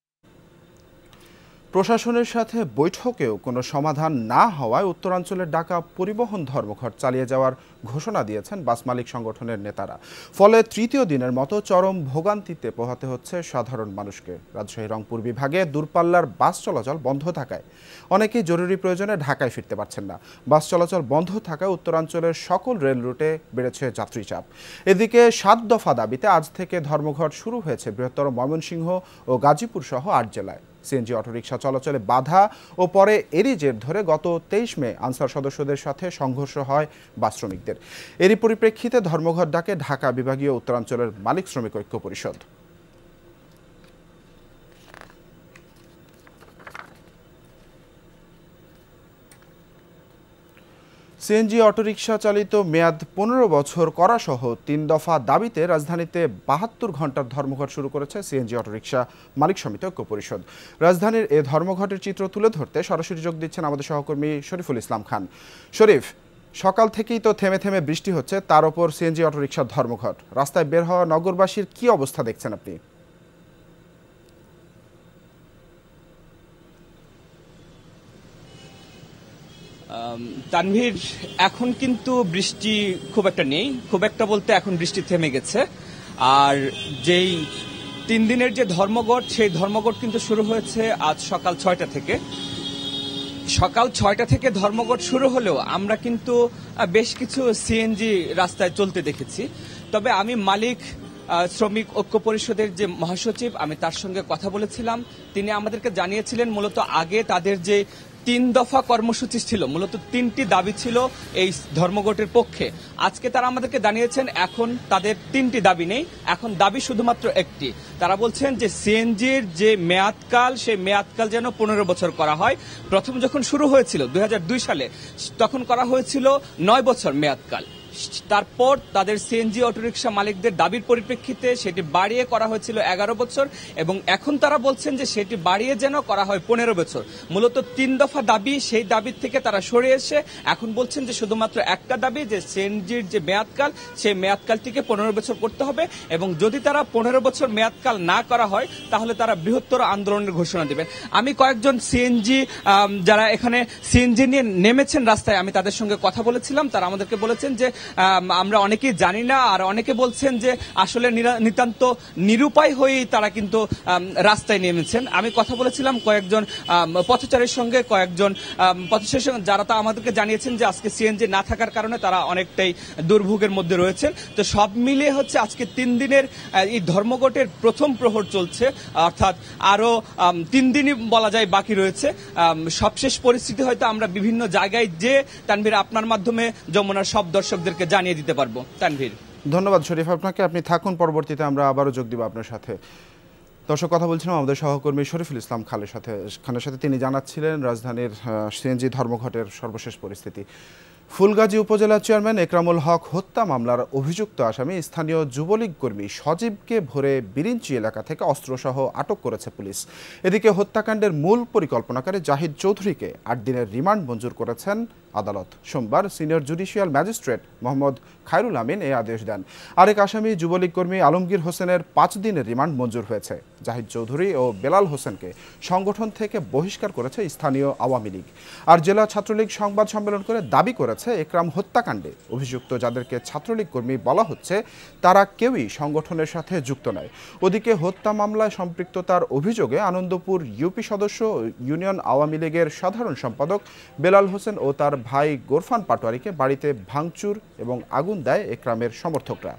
প্রশাসনের সাথে বৈঠকেও কোনো সমাধান না হওয়ায় উত্তরাঞ্চলের ঢাকা পরিবহন ধর্মঘট চালিয়ে যাওয়ার ঘোষণা দিয়েছেন বাস মালিক সংগঠনের নেতারা। ফলে তৃতীয় দিনের মতো চরম ভোগান্তিতে পোহাতে হচ্ছে সাধারণ মানুষকে। রাজশাহী রংপুর বিভাগে দূরপাল্লার বাস চলাচল বন্ধ থাকায় অনেকেই জরুরি প্রয়োজনে ঢাকায় ফিরতে পারছেন না। বাস চলাচল বন্ধ থাকায় উত্তরাঞ্চলের সকল রেল রুটে বেড়েছে যাত্রী চাপ। এদিকে সাত দফা দাবিতে আজ থেকে ধর্মঘট শুরু হয়েছে বৃহত্তর ময়মনসিংহ ও গাজীপুর সহ আট জেলায়। সিএনজি অটোরিকশা চলাচলে বাধা ও পরে এরই জের ধরে গত তেইশ মে আনসার সদস্যদের সাথে সংঘর্ষ হয় বাস শ্রমিকদের। এরই পরিপ্রেক্ষিতে ধর্মঘট ডাকে ঢাকা বিভাগীয় উত্তরাঞ্চলের মালিক শ্রমিক ঐক্য পরিষদ। সিএনজি অটোরিকশা চালিত মেয়াদ পনেরো বছর করা সহ তিন দফা দাবিতে রাজধানীতে বাহাত্তর ঘন্টার ধর্মঘট শুরু করেছে সিএনজি অটোরিকশা মালিক সমিতি ঐক্য পরিষদ। রাজধানীর এ ধর্মঘটের চিত্র তুলে ধরতে সরাসরি যোগ দিচ্ছেন আমাদের সহকর্মী শরীফুল ইসলাম খান। শরীফ, সকাল থেকেই তো থেমে থেমে বৃষ্টি হচ্ছে, তার ওপর সিএনজি অটোরিকশার ধর্মঘট। রাস্তায় বের হওয়া নগরবাসীর কি অবস্থা দেখছেন আপনি? তানভীর, এখন কিন্তু বৃষ্টি খুব একটা নেই, খুব একটা বলতে এখন বৃষ্টি থেমে গেছে। আর যেই তিন দিনের যে ধর্মঘট, সেই ধর্মঘট কিন্তু শুরু হয়েছে আজ সকাল ছয়টা থেকে। সকাল ছয়টা থেকে ধর্মঘট শুরু হলেও আমরা কিন্তু বেশ কিছু সিএনজি রাস্তায় চলতে দেখেছি। তবে আমি মালিক শ্রমিক ঐক্য পরিষদের যে মহাসচিব, আমি তার সঙ্গে কথা বলেছিলাম। তিনি আমাদেরকে জানিয়েছিলেন মূলত আগে তাদের যে তিন দফা কর্মসূচি ছিল, মূলত তিনটি দাবি ছিল এই ধর্মঘটের পক্ষে। আজকে তারা আমাদেরকে জানিয়েছেন এখন তাদের তিনটি দাবি নেই, এখন দাবি শুধুমাত্র একটি। তারা বলছেন যে সিএনজির যে মেয়াদকাল, সেই মেয়াদকাল যেন পনেরো বছর করা হয়। প্রথম যখন শুরু হয়েছিল দুই হাজার দুই সালে, তখন করা হয়েছিল নয় বছর মেয়াদকাল। তারপর তাদের সিএনজি অটোরিকশা মালিকদের দাবির পরিপ্রেক্ষিতে সেটি বাড়িয়ে করা হয়েছিল এগারো বছর এবং এখন তারা বলছেন যে সেটি বাড়িয়ে যেন করা হয় পনেরো বছর। মূলত তিন দফা দাবি, সেই দাবির থেকে তারা সরে এসে এখন বলছেন যে শুধুমাত্র একটা দাবি, যে সিএনজির যে মেয়াদকাল, সেই মেয়াদকালটিকে পনেরো বছর করতে হবে এবং যদি তারা পনেরো বছর মেয়াদকাল না করা হয় তাহলে তারা বৃহত্তর আন্দোলনের ঘোষণা দেবেন। আমি কয়েকজন সিএনজি যারা এখানে সিএনজি নিয়ে নেমেছেন রাস্তায়, আমি তাদের সঙ্গে কথা বলেছিলাম। তারা আমাদেরকে বলেছেন যে আমরা অনেকেই জানি না, আর অনেকে বলছেন যে আসলে নিতান্ত নিরুপায় হয়েই তারা কিন্তু রাস্তায় নেমেছেন। আমি কথা বলেছিলাম কয়েকজন পথচারীর সঙ্গে, কয়েকজন পথচারীর সঙ্গে, যারা তা আমাদেরকে জানিয়েছেন যে আজকে সিএনজি না থাকার কারণে তারা অনেকটাই দুর্ভোগের মধ্যে রয়েছেন। তো সব মিলিয়ে হচ্ছে আজকে তিন দিনের এই ধর্মঘটের প্রথম প্রহর চলছে, অর্থাৎ আরো তিন দিনই বলা যায় বাকি রয়েছে। সবশেষ পরিস্থিতি হয়তো আমরা বিভিন্ন জায়গায় যে তানভীর আপনার মাধ্যমে যমুনার সব দর্শকদেরকে জানিয়ে দিতে পারবো। তানভীর, ধন্যবাদ শরীফ আপনাকে। আপনি থাকুন, পরবর্তীতে আমরা আবারও যোগ দিব আপনার সাথে। দর্শক, কথা বলছিলাম আমাদের সহকর্মী শরীফুল ইসলাম খালের সাথে খানের সাথে তিনি জানাচ্ছিলেন রাজধানীর সিএনজি ধর্মঘটের সর্বশেষ পরিস্থিতি। ফুলগাজী উপজেলা চেয়ারম্যান একরামুল হক হত্যা মামলার অভিযুক্ত আসামি স্থানীয় যুবলীগ কর্মী সজীবকে ভোরে বিরিঞ্চি এলাকা থেকে অস্ত্রসহ আটক করেছে পুলিশ। এদিকে হত্যাকাণ্ডের মূল পরিকল্পনাকারী জাহিদ চৌধুরীকে আট দিনের রিমান্ড মঞ্জুর করেছেন আদালত। সোমবার senior judicial magistrate Mohammad Khairul Amin এই আদেশ দেন। আরেক আসামি যুবলীগ কর্মী আলমগীর হোসেনের পাঁচ দিনের রিমান্ড মঞ্জুর হয়েছে। জাহিদ চৌধুরী ও বেলাল হোসেনকে সংগঠন থেকে বহিষ্কার করেছে স্থানীয় আওয়ামী লীগ। আর জেলা ছাত্রলীগ সংবাদ সম্মেলন করে দাবি করেছে একরাম হত্যাকাণ্ডে অভিযুক্ত যাদেরকে ছাত্রলীগ কর্মী বলা হচ্ছে তারা কেউই সংগঠনের সাথে যুক্ত নয়। ওদিকে হত্যা মামলায় সম্পৃক্ততার অভিযোগে আনন্দপুর ইউপি সদস্য ইউনিয়ন আওয়ামী লীগের সাধারণ সম্পাদক বেলাল হোসেন ও তার ভাই গোরফান পাটোয়ারিকে বাড়িতে ভাঙচুর এবং আগুন দেয় একরামের সমর্থকরা।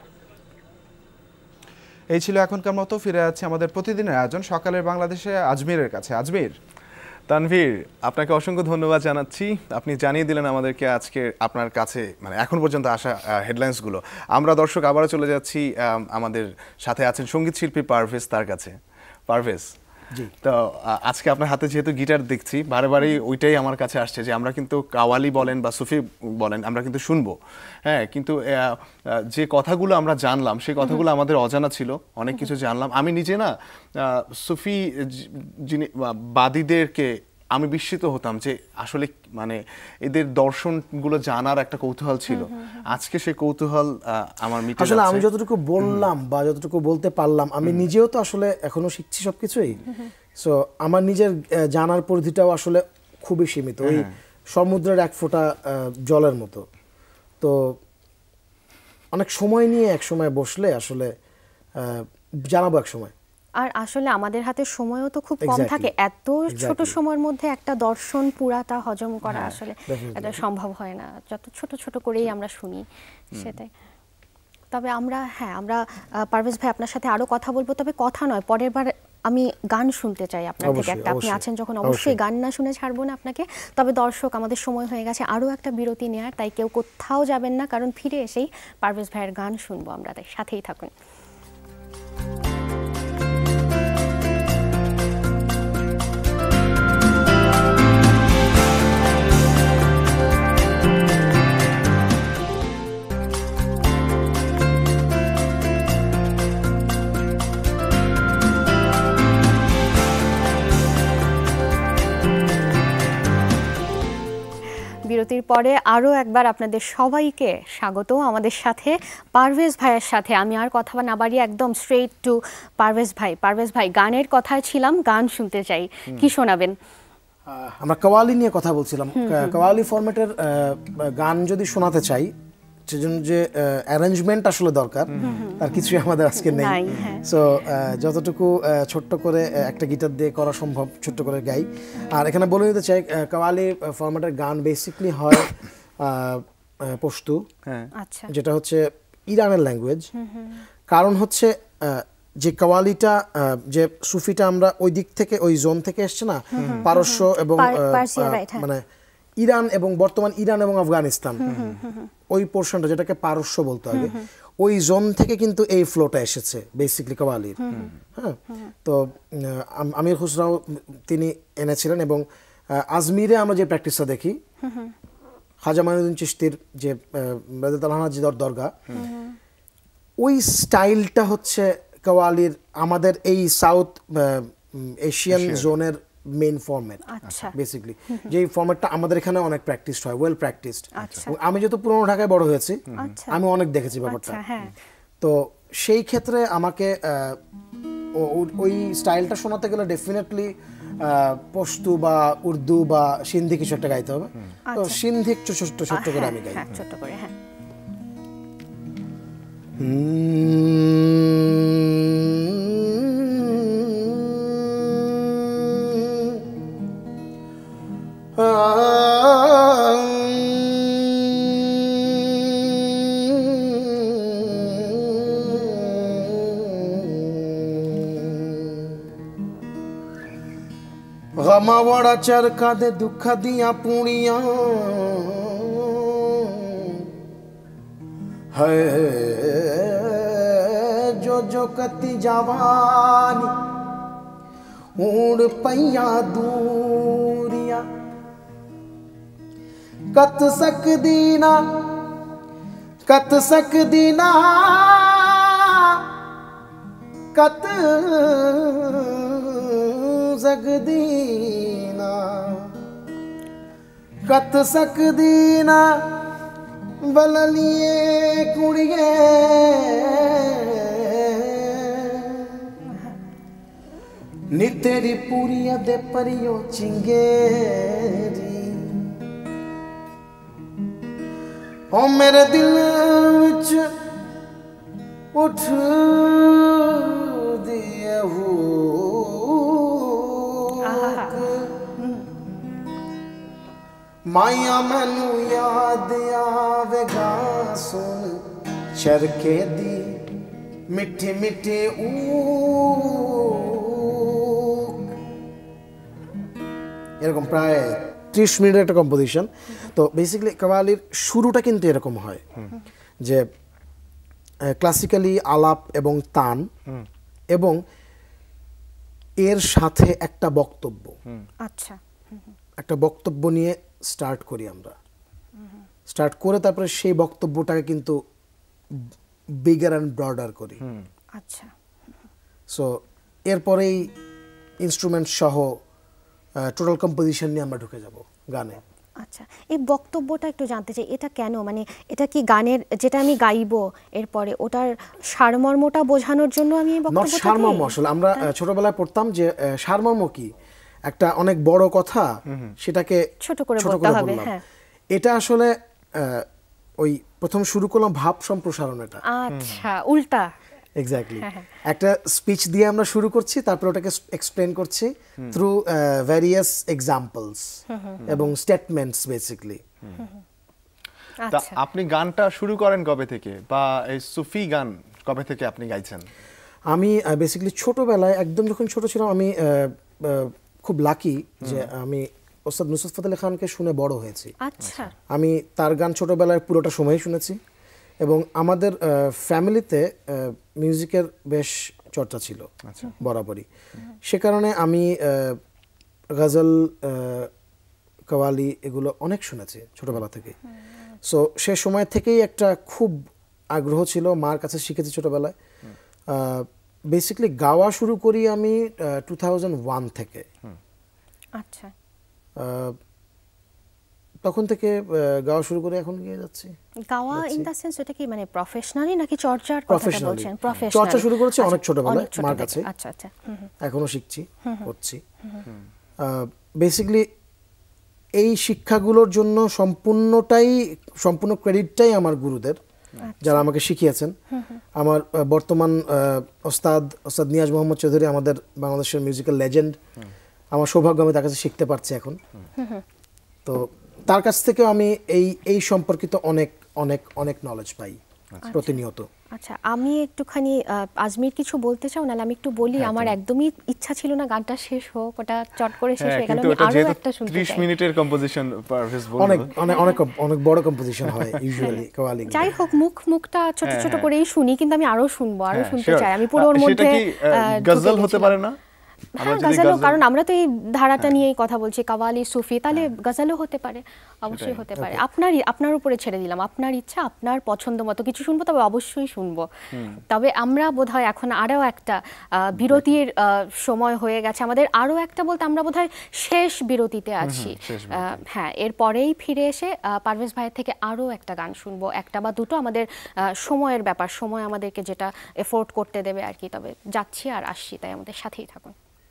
এই ছিল এখনকার মতো। ফিরে আছে আমাদের প্রতিদিনের আয়োজন সকালের বাংলাদেশে আজমিরের কাছে। আজমির। তানভীর, আপনাকে অসংখ্য ধন্যবাদ জানাচ্ছি। আপনি জানিয়ে দিলেন আমাদেরকে আজকে আপনার কাছে মানে এখন পর্যন্ত আসা হেডলাইন্সগুলো। আমরা দর্শক আবারও চলে যাচ্ছি, আমাদের সাথে আছেন সঙ্গীত শিল্পী পারভেজ, তার কাছে। পারভেজ, তো আজকে আপনার হাতে যেহেতু গিটার দেখছি, বারে বারেই ওইটাই আমার কাছে আসছে যে আমরা কিন্তু কাওয়ালি বলেন বা সুফি বলেন আমরা কিন্তু শুনবো, হ্যাঁ, কিন্তু যে কথাগুলো আমরা জানলাম সেই কথাগুলো আমাদের অজানা ছিল। অনেক কিছু জানলাম। আমি নিজে না সুফি যিনি বাদীদেরকে আমি বিস্মিত হতাম যে আসলে মানে এদের দর্শনগুলো জানার একটা কৌতূহল ছিল। আজকে সেই কৌতূহল আমার মিটে যাচ্ছে। আসলে আমি যতটুকু বললাম বা যতটুকু বলতে পারলাম, আমি নিজেও তো আসলে এখনো শিখছি সবকিছুই। সো আমার নিজের জানার পরিধিটাও আসলে খুবই সীমিত, ওই সমুদ্রের এক ফোঁটা জলের মতো। তো অনেক সময় নিয়ে এক সময় বসলে আসলে জানাবো এক সময়। আর আসলে আমাদের হাতে সময়ও তো খুব কম থাকে, এত ছোট সময়ের মধ্যে একটা দর্শন পুরাটা হজম করা আসলে এটা সম্ভব হয় না, যত ছোট ছোট করেই আমরা শুনি সেটাই। তবে আমরা হ্যাঁ আমরা পারভেজ ভাই আপনার সাথে আরো কথা বলবো, তবে কথা নয়, পরের বার আমি গান শুনতে চাই আপনার থেকে একটা। আপনি আছেন যখন অবশ্যই গান না শুনে ছাড়বো না আপনাকে। তবে দর্শক, আমাদের সময় হয়ে গেছে আরও একটা বিরতি নেওয়ার, তাই কেউ কোথাও যাবেন না, কারণ ফিরে এসেই পারভেজ ভাইয়ের গান শুনবো আমরা, তাই সাথেই থাকুন। বিরতির পরে আরও একবার আপনাদের সবাইকে স্বাগত। আমাদের সাথে পারভেজ ভাইয়ের সাথে আমি আর কথা না বাড়িয়ে একদম স্ট্রেট টু পারভেজ ভাই। পারভেজ ভাই, গানের কথায় ছিলাম, গান শুনতে চাই, কি শোনাবেন? আমরা কাওয়ালি নিয়ে কথা বলছিলাম। কাওয়ালি ফরম্যাটের গান যদি শোনাতে চাই সেজন্য যে অ্যারেঞ্জমেন্ট আসলে দরকার তার কিছুই আমাদের আজকে নেই। সো যতটুকু ছোট্ট করে একটা গিটার দিয়ে করা সম্ভব ছোট্ট করে গাই। আর এখানে বলে দিতে চাই কাওয়ালি ফরম্যাটের গান বেসিকলি হয় পশতু, যেটা হচ্ছে ইরানের ল্যাঙ্গুয়েজ। কারণ হচ্ছে যে কাওয়ালিটা যে সুফিটা আমরা ওই দিক থেকে ওই জোন থেকে এসছে না, পারস্য এবং মানে ইরান এবং বর্তমান ইরান এবং আফগানিস্তান ওই পোর্শনটা যেটাকে পারস্য বলতে হবে, ওই জোন থেকে কিন্তু এই ফ্লোটা এসেছে বেসিকলি কাওয়ালির। হ্যাঁ, তো আমির খুসরাও তিনি এনেছিলেন এবং আজমিরে আমরা যে প্র্যাকটিসটা দেখি খাজা মাইনুদ্দিন চিশতির যে রাদিয়াল্লাহু দরগা, ওই স্টাইলটা হচ্ছে কাওয়ালির আমাদের এই সাউথ এশিয়ান জোনের মেইন ফরম্যাট বেসিক্যালি, যে ফরম্যাটটা আমাদের এখানে অনেক প্র্যাকটিসড হয়, ওয়েল প্র্যাকটিসড। আমি যেহেতু পুরনো ঢাকায় বড় হয়েছি, আমি অনেক দেখেছি ব্যাপারটা। তো সেই ক্ষেত্রে আমাকে ওই স্টাইলটা শোনাতে গেলে ডেফিনেটলি পশতু বা উর্দু বা সিন্ধি কিছু একটা গাইতে হবে। তো সিন্ধি একটু ছোট্ট ছোট্ট করে আমি গাই। ছোট্ট করে, হ্যাঁ। गमा बड़ा चरखा दे दुख दिया पूड़ियां है जो जो कति जवानी उड़ पैया दूरिया कत सक दीना कत सक दीना कत सकदीना कत सकदीना बललिए कुड़िए नी तेरी पूरिया दे परियो चिंगेरी ओ मेरे दिल विच उठ दिए हो माया मैनू याद आवेगा सुन चरखे दी मिठी मिठी এরকম প্রায় ত্রিশ মিনিটের একটা কম্পোজিশন। তো বেসিক্যালি কাওয়ালির শুরুটা কিন্তু এরকম হয় যে ক্লাসিক্যালি আলাপ এবং তান এবং এর সাথে একটা বক্তব্য, আচ্ছা একটা বক্তব্য নিয়ে স্টার্ট করি আমরা। স্টার্ট করে তারপরে সেই বক্তব্যটাকে কিন্তু বিগার অ্যান্ড ব্রডার করি। আচ্ছা, সো এরপরেই ইনস্ট্রুমেন্ট সহ টোটাল কম্পোজিশন নিয়ে আমরা ঢুকে যাব গানে। আচ্ছা, এই বক্তব্যটা একটু জানতে চাই, এটা কেন, মানে এটা কি গানের যেটা আমি গাইবো এরপরে ওটার সারমর্মটা বোঝানোর জন্য আমি এই বক্তব্যটা? নট সারমর্ম, আসলে আমরা ছোটবেলায় পড়তাম যে সারমর্ম কি, একটা অনেক বড় কথা সেটাকে ছোট করে বলতে হবে। হ্যাঁ, এটা আসলে ওই প্রথম শুরু করলাম ভাব সম্প্রসারণ, এটা আচ্ছা উল্টা। এক্স্যাক্টলি, একটা স্পিচ দিয়ে আমরা শুরু করছি, তারপর ওটাকে এক্সপ্লেন করছি থ্রু ভ্যারিয়াস এক্সাম্পলস এবং স্টেটমেন্টস বেসিক্যালি। তা আপনি গানটা শুরু করেন কবে থেকে, বা এই সুফি গান কবে থেকে আপনি গাইছেন? আমি বেসিক্যালি ছোটবেলায় একদম যখন ছোট ছিলাম, আমি খুব লাকি যে আমি ওস্তাদ নুসরাত ফতেহ আলী খানকে শুনে বড় হয়েছি। আচ্ছা, আমি তার গান ছোটবেলায় পুরোটা সময় শুনেছি এবং আমাদের ফ্যামিলিতে মিউজিকের বেশ চর্চা ছিল বরাবরই। সে কারণে আমি গজল, কাওয়ালি এগুলো অনেক শুনেছি ছোটবেলা থেকে। সো সে সময় থেকেই একটা খুব আগ্রহ ছিল, মার কাছে শিখেছি ছোটবেলায়। বেসিক্যালি গাওয়া শুরু করি আমি টু থাউজেন্ড ওয়ান থেকে। আচ্ছা, তখন থেকে গাওয়া শুরু করে এখন গিয়ে যাচ্ছি। গাওয়া ইন দা সেন্স এটা কি মানে প্রফেশনালি নাকি চর্চার কথা বলছেন? প্রফেশনাল চর্চা শুরু করেছি অনেক ছোটবেলায় মার কাছে। আচ্ছা আচ্ছা, এখনো শিখছি, করছি। বেসিক্যালি এই শিক্ষাগুলোর জন্য সম্পূর্ণটাই সম্পূর্ণ ক্রেডিটটাই আমার গুরুদের, যারা আমাকে শিখিয়েছেন। আমার বর্তমান ওস্তাদ ওস্তাদ নিয়াজ মোহাম্মদ চৌধুরী, আমাদের বাংলাদেশের মিউজিক্যাল লেজেন্ড। আমার সৌভাগ্য আমি তার কাছে শিখতে পারছি এখন। তো তার কাছ থেকে আমি এই এই সম্পর্কিত অনেক অনেক অনেক নলেজ পাই প্রতিনিয়ত। আচ্ছা, আমি একটুখানি আজমির কিছু বলতে চাও? নাহলে আমি একটু বলি। আমার একদমই ইচ্ছা ছিল না গানটা শেষ হোক, ওটা চট করে শেষ হয়ে গেল। আমি আরো একটা শুনতে চাই। ত্রিশ মিনিটের কম্পোজিশন পারভেজ বলল, অনেক অনেক অনেক অনেক বড় কম্পোজিশন হয় ইউজুয়ালি কাওয়ালি। যাই হোক, মুখ মুখটা ছোট ছোট করেই শুনি, কিন্তু আমি আরো শুনবো, আরো শুনতে চাই। আমি পুরো ওর মধ্যে গজল হতে পারে না? হ্যাঁ, গজলও, কারণ আমরা তো এই ধারাটা নিয়েই কথা বলছি, কাওয়ালি, সুফি, তাহলে গজলও হতে পারে, অবশ্যই হতে পারে। আপনার আপনার উপরে ছেড়ে দিলাম, আপনার ইচ্ছা, আপনার পছন্দ মতো কিছু শুনবো, তবে অবশ্যই শুনবো। তবে আমরা বোধহয় এখন আরও একটা বিরতির সময় হয়ে গেছে আমাদের, আরও একটা বলতে আমরা বোধহয় শেষ বিরতিতে আছি। হ্যাঁ, এরপরেই ফিরে এসে পারভেজ ভাইয়ের থেকে আরও একটা গান শুনবো, একটা বা দুটো, আমাদের সময়ের ব্যাপার, সময় আমাদেরকে যেটা এফোর্ড করতে দেবে আর কি। তবে যাচ্ছি আর আসছি, তাই আমাদের সাথেই থাকুন।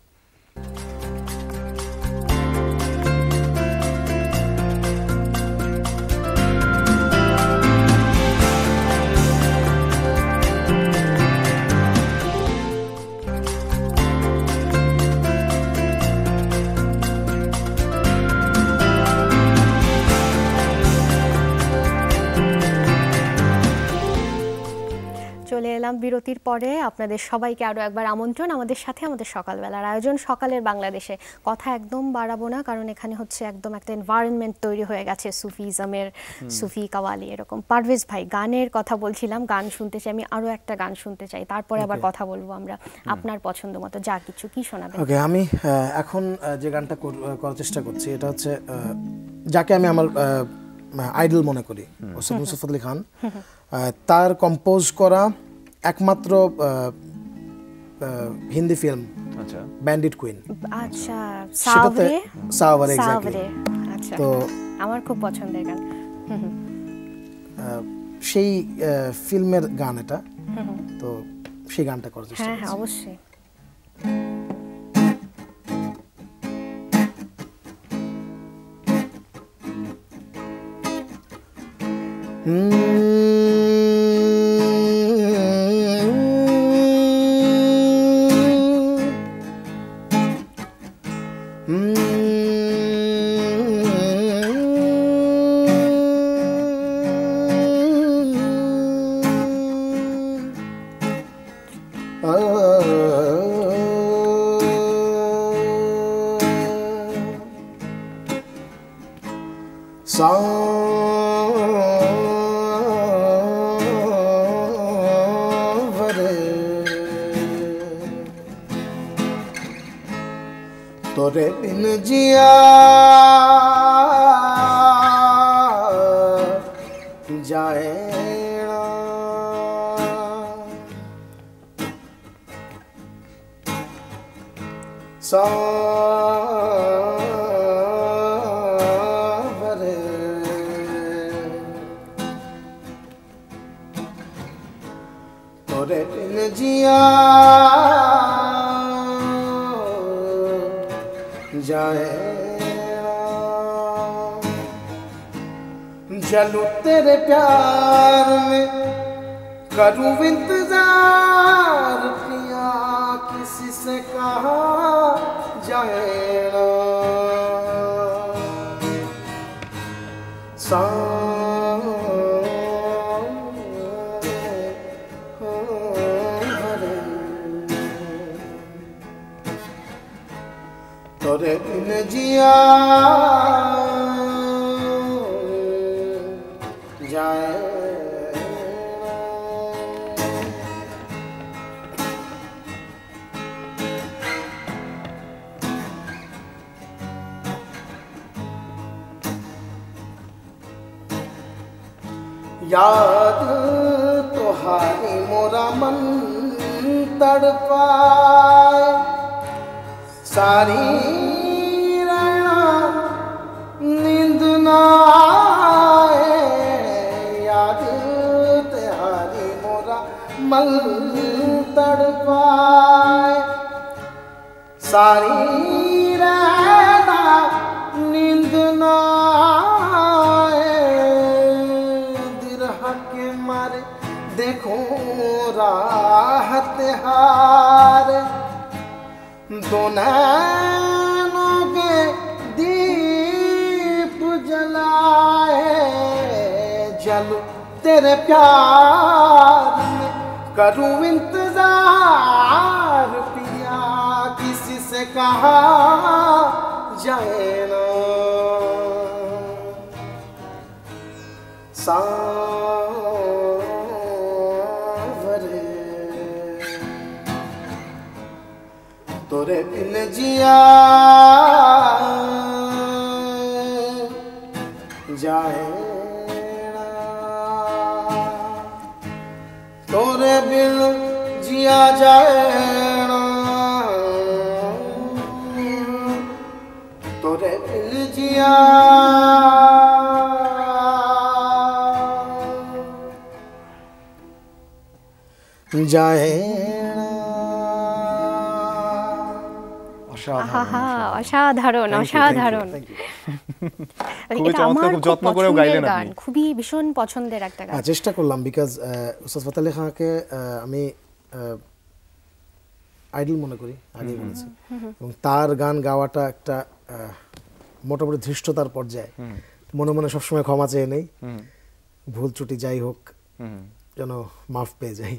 চলে এলাম বিরতির পরে। আপনাদের সবাইকে আরও একবার আমন্ত্রণ আমাদের সাথে, আমাদের সকালবেলার আয়োজন সকালের বাংলাদেশে। কথা একদম বাড়াবো না, কারণ এখানে হচ্ছে একদম একটা এনভায়রনমেন্ট তৈরি হয়ে গেছে সুফিজমের, সুফি কাওয়ালি এরকম। পারভেজ ভাই, গানের কথা বলছিলাম, গান শুনতে চাই, আমি আরও একটা গান শুনতে চাই, তারপরে আবার কথা বলবো আমরা। আপনার পছন্দ মতো যা কিছু, কি শোনাবেন? ওকে, আমি এখন যে গানটা করার চেষ্টা করছি, এটা হচ্ছে যাকে আমি আমার আইডল মনে করি, ওস্তাদ মুসাফ আলী খান। তার কম্পোজ করা একমাত্র হিন্দি ফিল্ম, আচ্ছা, ব্যান্ডিট কুইন। আচ্ছা, সাওরে সাওরে এক্স্যাক্টলি। আচ্ছা, তো আমার খুব পছন্দের গান। সেই ফিল্মের গান এটা, তো সেই গানটা করার চেষ্টা করছি। হ্যাঁ, অবশ্যই। तोरे बिन जिया जाए सावरे तोरे बिन जिया जाए जलू तेरे प्यार में करूं इंतजार पिया किसी से कहा जाए तोरे बिन जिया जाए याद तोहारी मोरा मन तड़पाए सारी रहना नींद ना आए याद तेहारी मोरा मन तड़पाए सारी रहना नींद ना देखो राहत हार दो नैनों के दीप जलाए जलूं तेरे प्यार में करूं इंतजार पिया किसी से कहा जाए ना सांवरे तोरे बिन जिया जाए तोरे बिन जिया जाए तोरे बिन जिया जाए অসাধারণ অসাধারণ এটা আমার যত্ন করেও গাইলেন আপনি খুবই ভীষণ পছন্দের একটা গান চেষ্টা করলাম বিকজ উস্তাদ ফাতেহ আলী খানকে আমি আইডল মনে করি আগে বলেছি এবং তার গান গাওয়াটা একটা মোটামুটি ধৃষ্টতার পর্যায়ে মনে মনে সবসময় ক্ষমা চেয়ে নেই ভুল ত্রুটি যাই হোক যেন মাফ পেয়ে যাই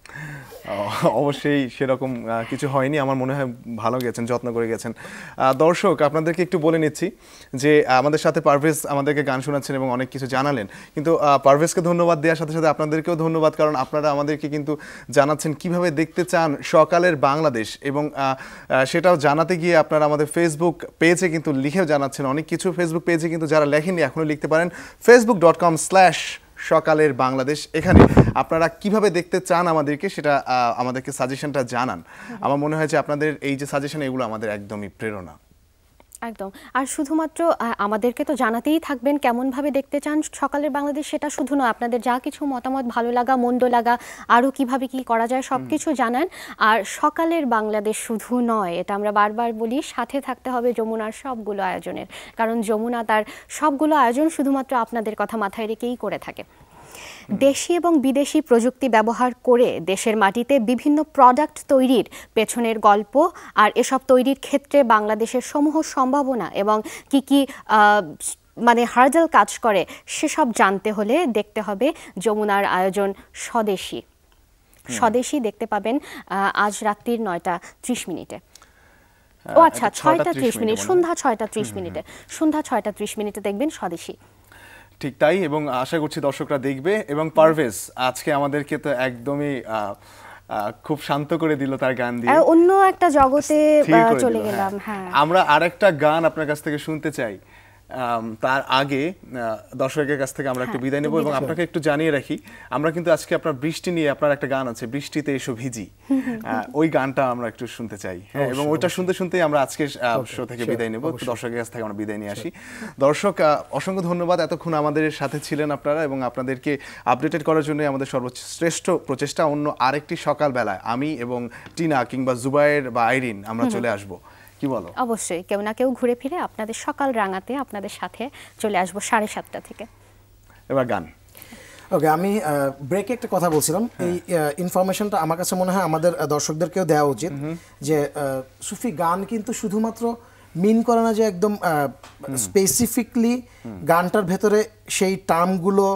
অবশ্যই সেরকম কিছু হয়নি আমার মনে হয় ভালো গেছেন যত্ন করে গেছেন দর্শক আপনাদেরকে একটু বলে নিচ্ছি যে আমাদের সাথে পারভেজ আমাদেরকে গান শোনাচ্ছেন এবং অনেক কিছু জানালেন কিন্তু পারভেজকে ধন্যবাদ দেওয়ার সাথে সাথে আপনাদেরকেও ধন্যবাদ কারণ আপনারা আমাদেরকে কিন্তু জানাচ্ছেন কিভাবে দেখতে চান সকালের বাংলাদেশ এবং সেটাও জানাতে গিয়ে আপনারা আমাদের ফেসবুক পেজে কিন্তু লিখেও জানাচ্ছেন অনেক কিছু ফেসবুক পেজে কিন্তু যারা লেখেননি এখনও লিখতে পারেন ফেসবুক ডট কম স্ল্যাশ সকালের বাংলাদেশ এখানে আপনারা কিভাবে দেখতে চান আমাদেরকে সেটা আমাদেরকে সাজেশনটা জানান আমার মনে হয় যে আপনাদের এই যে সাজেশন এগুলো আমাদের একদমই প্রেরণা একদম আর শুধুমাত্র আমাদেরকে তো জানাতেই থাকবেন কেমন ভাবে দেখতে চান সকালের বাংলাদেশ সেটা শুধু নয় আপনাদের যা কিছু মতামত ভালো লাগা মন্দ লাগা আরও কিভাবে কি করা যায় সব কিছু জানান আর সকালের বাংলাদেশ শুধু নয় এটা আমরা বারবার বলি সাথে থাকতে হবে যমুনার সবগুলো আয়োজনের কারণ যমুনা তার সবগুলো আয়োজন শুধুমাত্র আপনাদের কথা মাথায় রেখেই করে থাকে দেশি এবং বিদেশি প্রযুক্তি ব্যবহার করে দেশের মাটিতে বিভিন্ন প্রোডাক্ট তৈরির পেছনের গল্প আর এসব তৈরির ক্ষেত্রে বাংলাদেশের সমূহ সম্ভাবনা এবং কি কি মানে হার্ডল কাজ করে সেসব জানতে হলে দেখতে হবে যমুনার আয়োজন স্বদেশী স্বদেশী দেখতে পাবেন আজ রাত্রির নয়টা ত্রিশ মিনিটে ও আচ্ছা ছয়টা ত্রিশ মিনিট সন্ধ্যা ছয়টা ত্রিশ মিনিটে সন্ধ্যা ছয়টা ত্রিশ মিনিটে দেখবেন স্বদেশী ঠিক তাই এবং আশা করছি দর্শকরা দেখবে এবং পারভেজ আজকে আমাদেরকে তো একদমই খুব শান্ত করে দিল তার গান দিয়ে অন্য একটা জগতে চলে গেলাম হ্যাঁ আমরা আরেকটা গান আপনার কাছ থেকে শুনতে চাই তার আগে দর্শকের কাছ থেকে আমরা একটু বিদায় নেব এবং আপনাকে একটু জানিয়ে রাখি আমরা কিন্তু আজকে আপনার বৃষ্টি নিয়ে আপনার একটা গান আছে বৃষ্টিতে এসো ভিজি ওই গানটা আমরা একটু শুনতে চাই হ্যাঁ এবং ওইটা শুনতে শুনতেই আমরা আজকে শো থেকে বিদায় নেব দর্শকের কাছ থেকে আমরা বিদায় নিয়ে আসি দর্শক অসংখ্য ধন্যবাদ এতক্ষণ আমাদের সাথে ছিলেন আপনারা এবং আপনাদেরকে আপডেটেড করার জন্য আমাদের সর্বশ্রেষ্ঠ প্রচেষ্টা অন্য আরেকটি সকালবেলায় আমি এবং টিনা কিংবা জুবায়ের বা আইরিন আমরা চলে আসবো কি বলো অবশ্যই কেউ না কেউ ঘুরে ফিরে আপনাদের সকাল রাঙাতে আপনাদের সাথে চলে আসবো সাড়ে সাতটা থেকে এবার গান ওকে আমি ব্রেকে একটা কথা বলছিলাম এই ইনফরমেশনটা আমার কাছে মনে হয় আমাদের দর্শকদেরকেও দেওয়া উচিত যে সুফি গান কিন্তু শুধুমাত্র মিন করে না যে একদম স্পেসিফিকলি গানটার ভেতরে সেই টার্মগুলো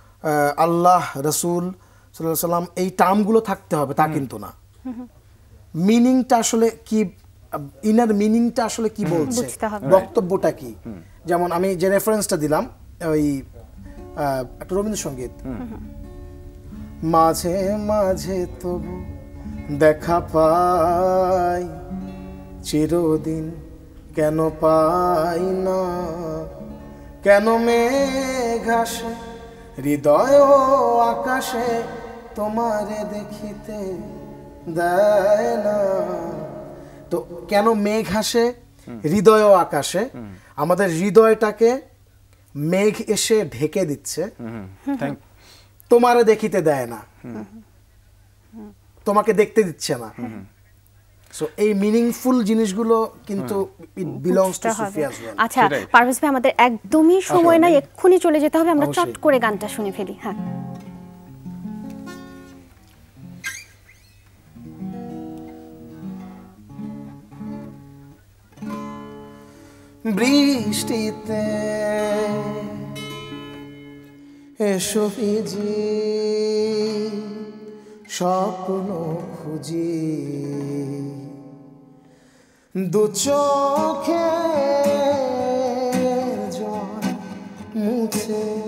আল্লাহ রসুল সাল্লাল্লাহু আলাইহি সাল্লাম এই টার্মগুলো থাকতে হবে তা কিন্তু না মিনিংটা আসলে কি ইনার মিনিংটা আসলে কি বলছে বক্তব্যটা কি যেমন আমি যে রেফারেন্সটা দিলাম ওই একটা রবীন্দ্রসঙ্গীত মাঝে মাঝে তবু দেখা পাই চিরদিন কেন পাই না কেন মেঘ আসে হৃদয় আকাশে তোমারে দেখিতে দেয় না তো কেন মেঘ আসে হৃদয় আকাশে আমাদের হৃদয়টাকে মেঘ এসে ঢেকে দিচ্ছে তোমারে দেখিতে দেয় না তোমাকে দেখতে দিচ্ছে না সো এই মিনিংফুল জিনিসগুলো কিন্তু it belongs to Sufi as well আচ্ছা পারভেজ ভাই আমাদের একদমই সময় নাই এক্ষুনি চলে যেতে হবে আমরা চট করে গানটা শুনে ফেলি হ্যাঁ বৃষ্টিতে এসো ভিজি স্বপ্ন খুঁজি দু চোখে জল মুছে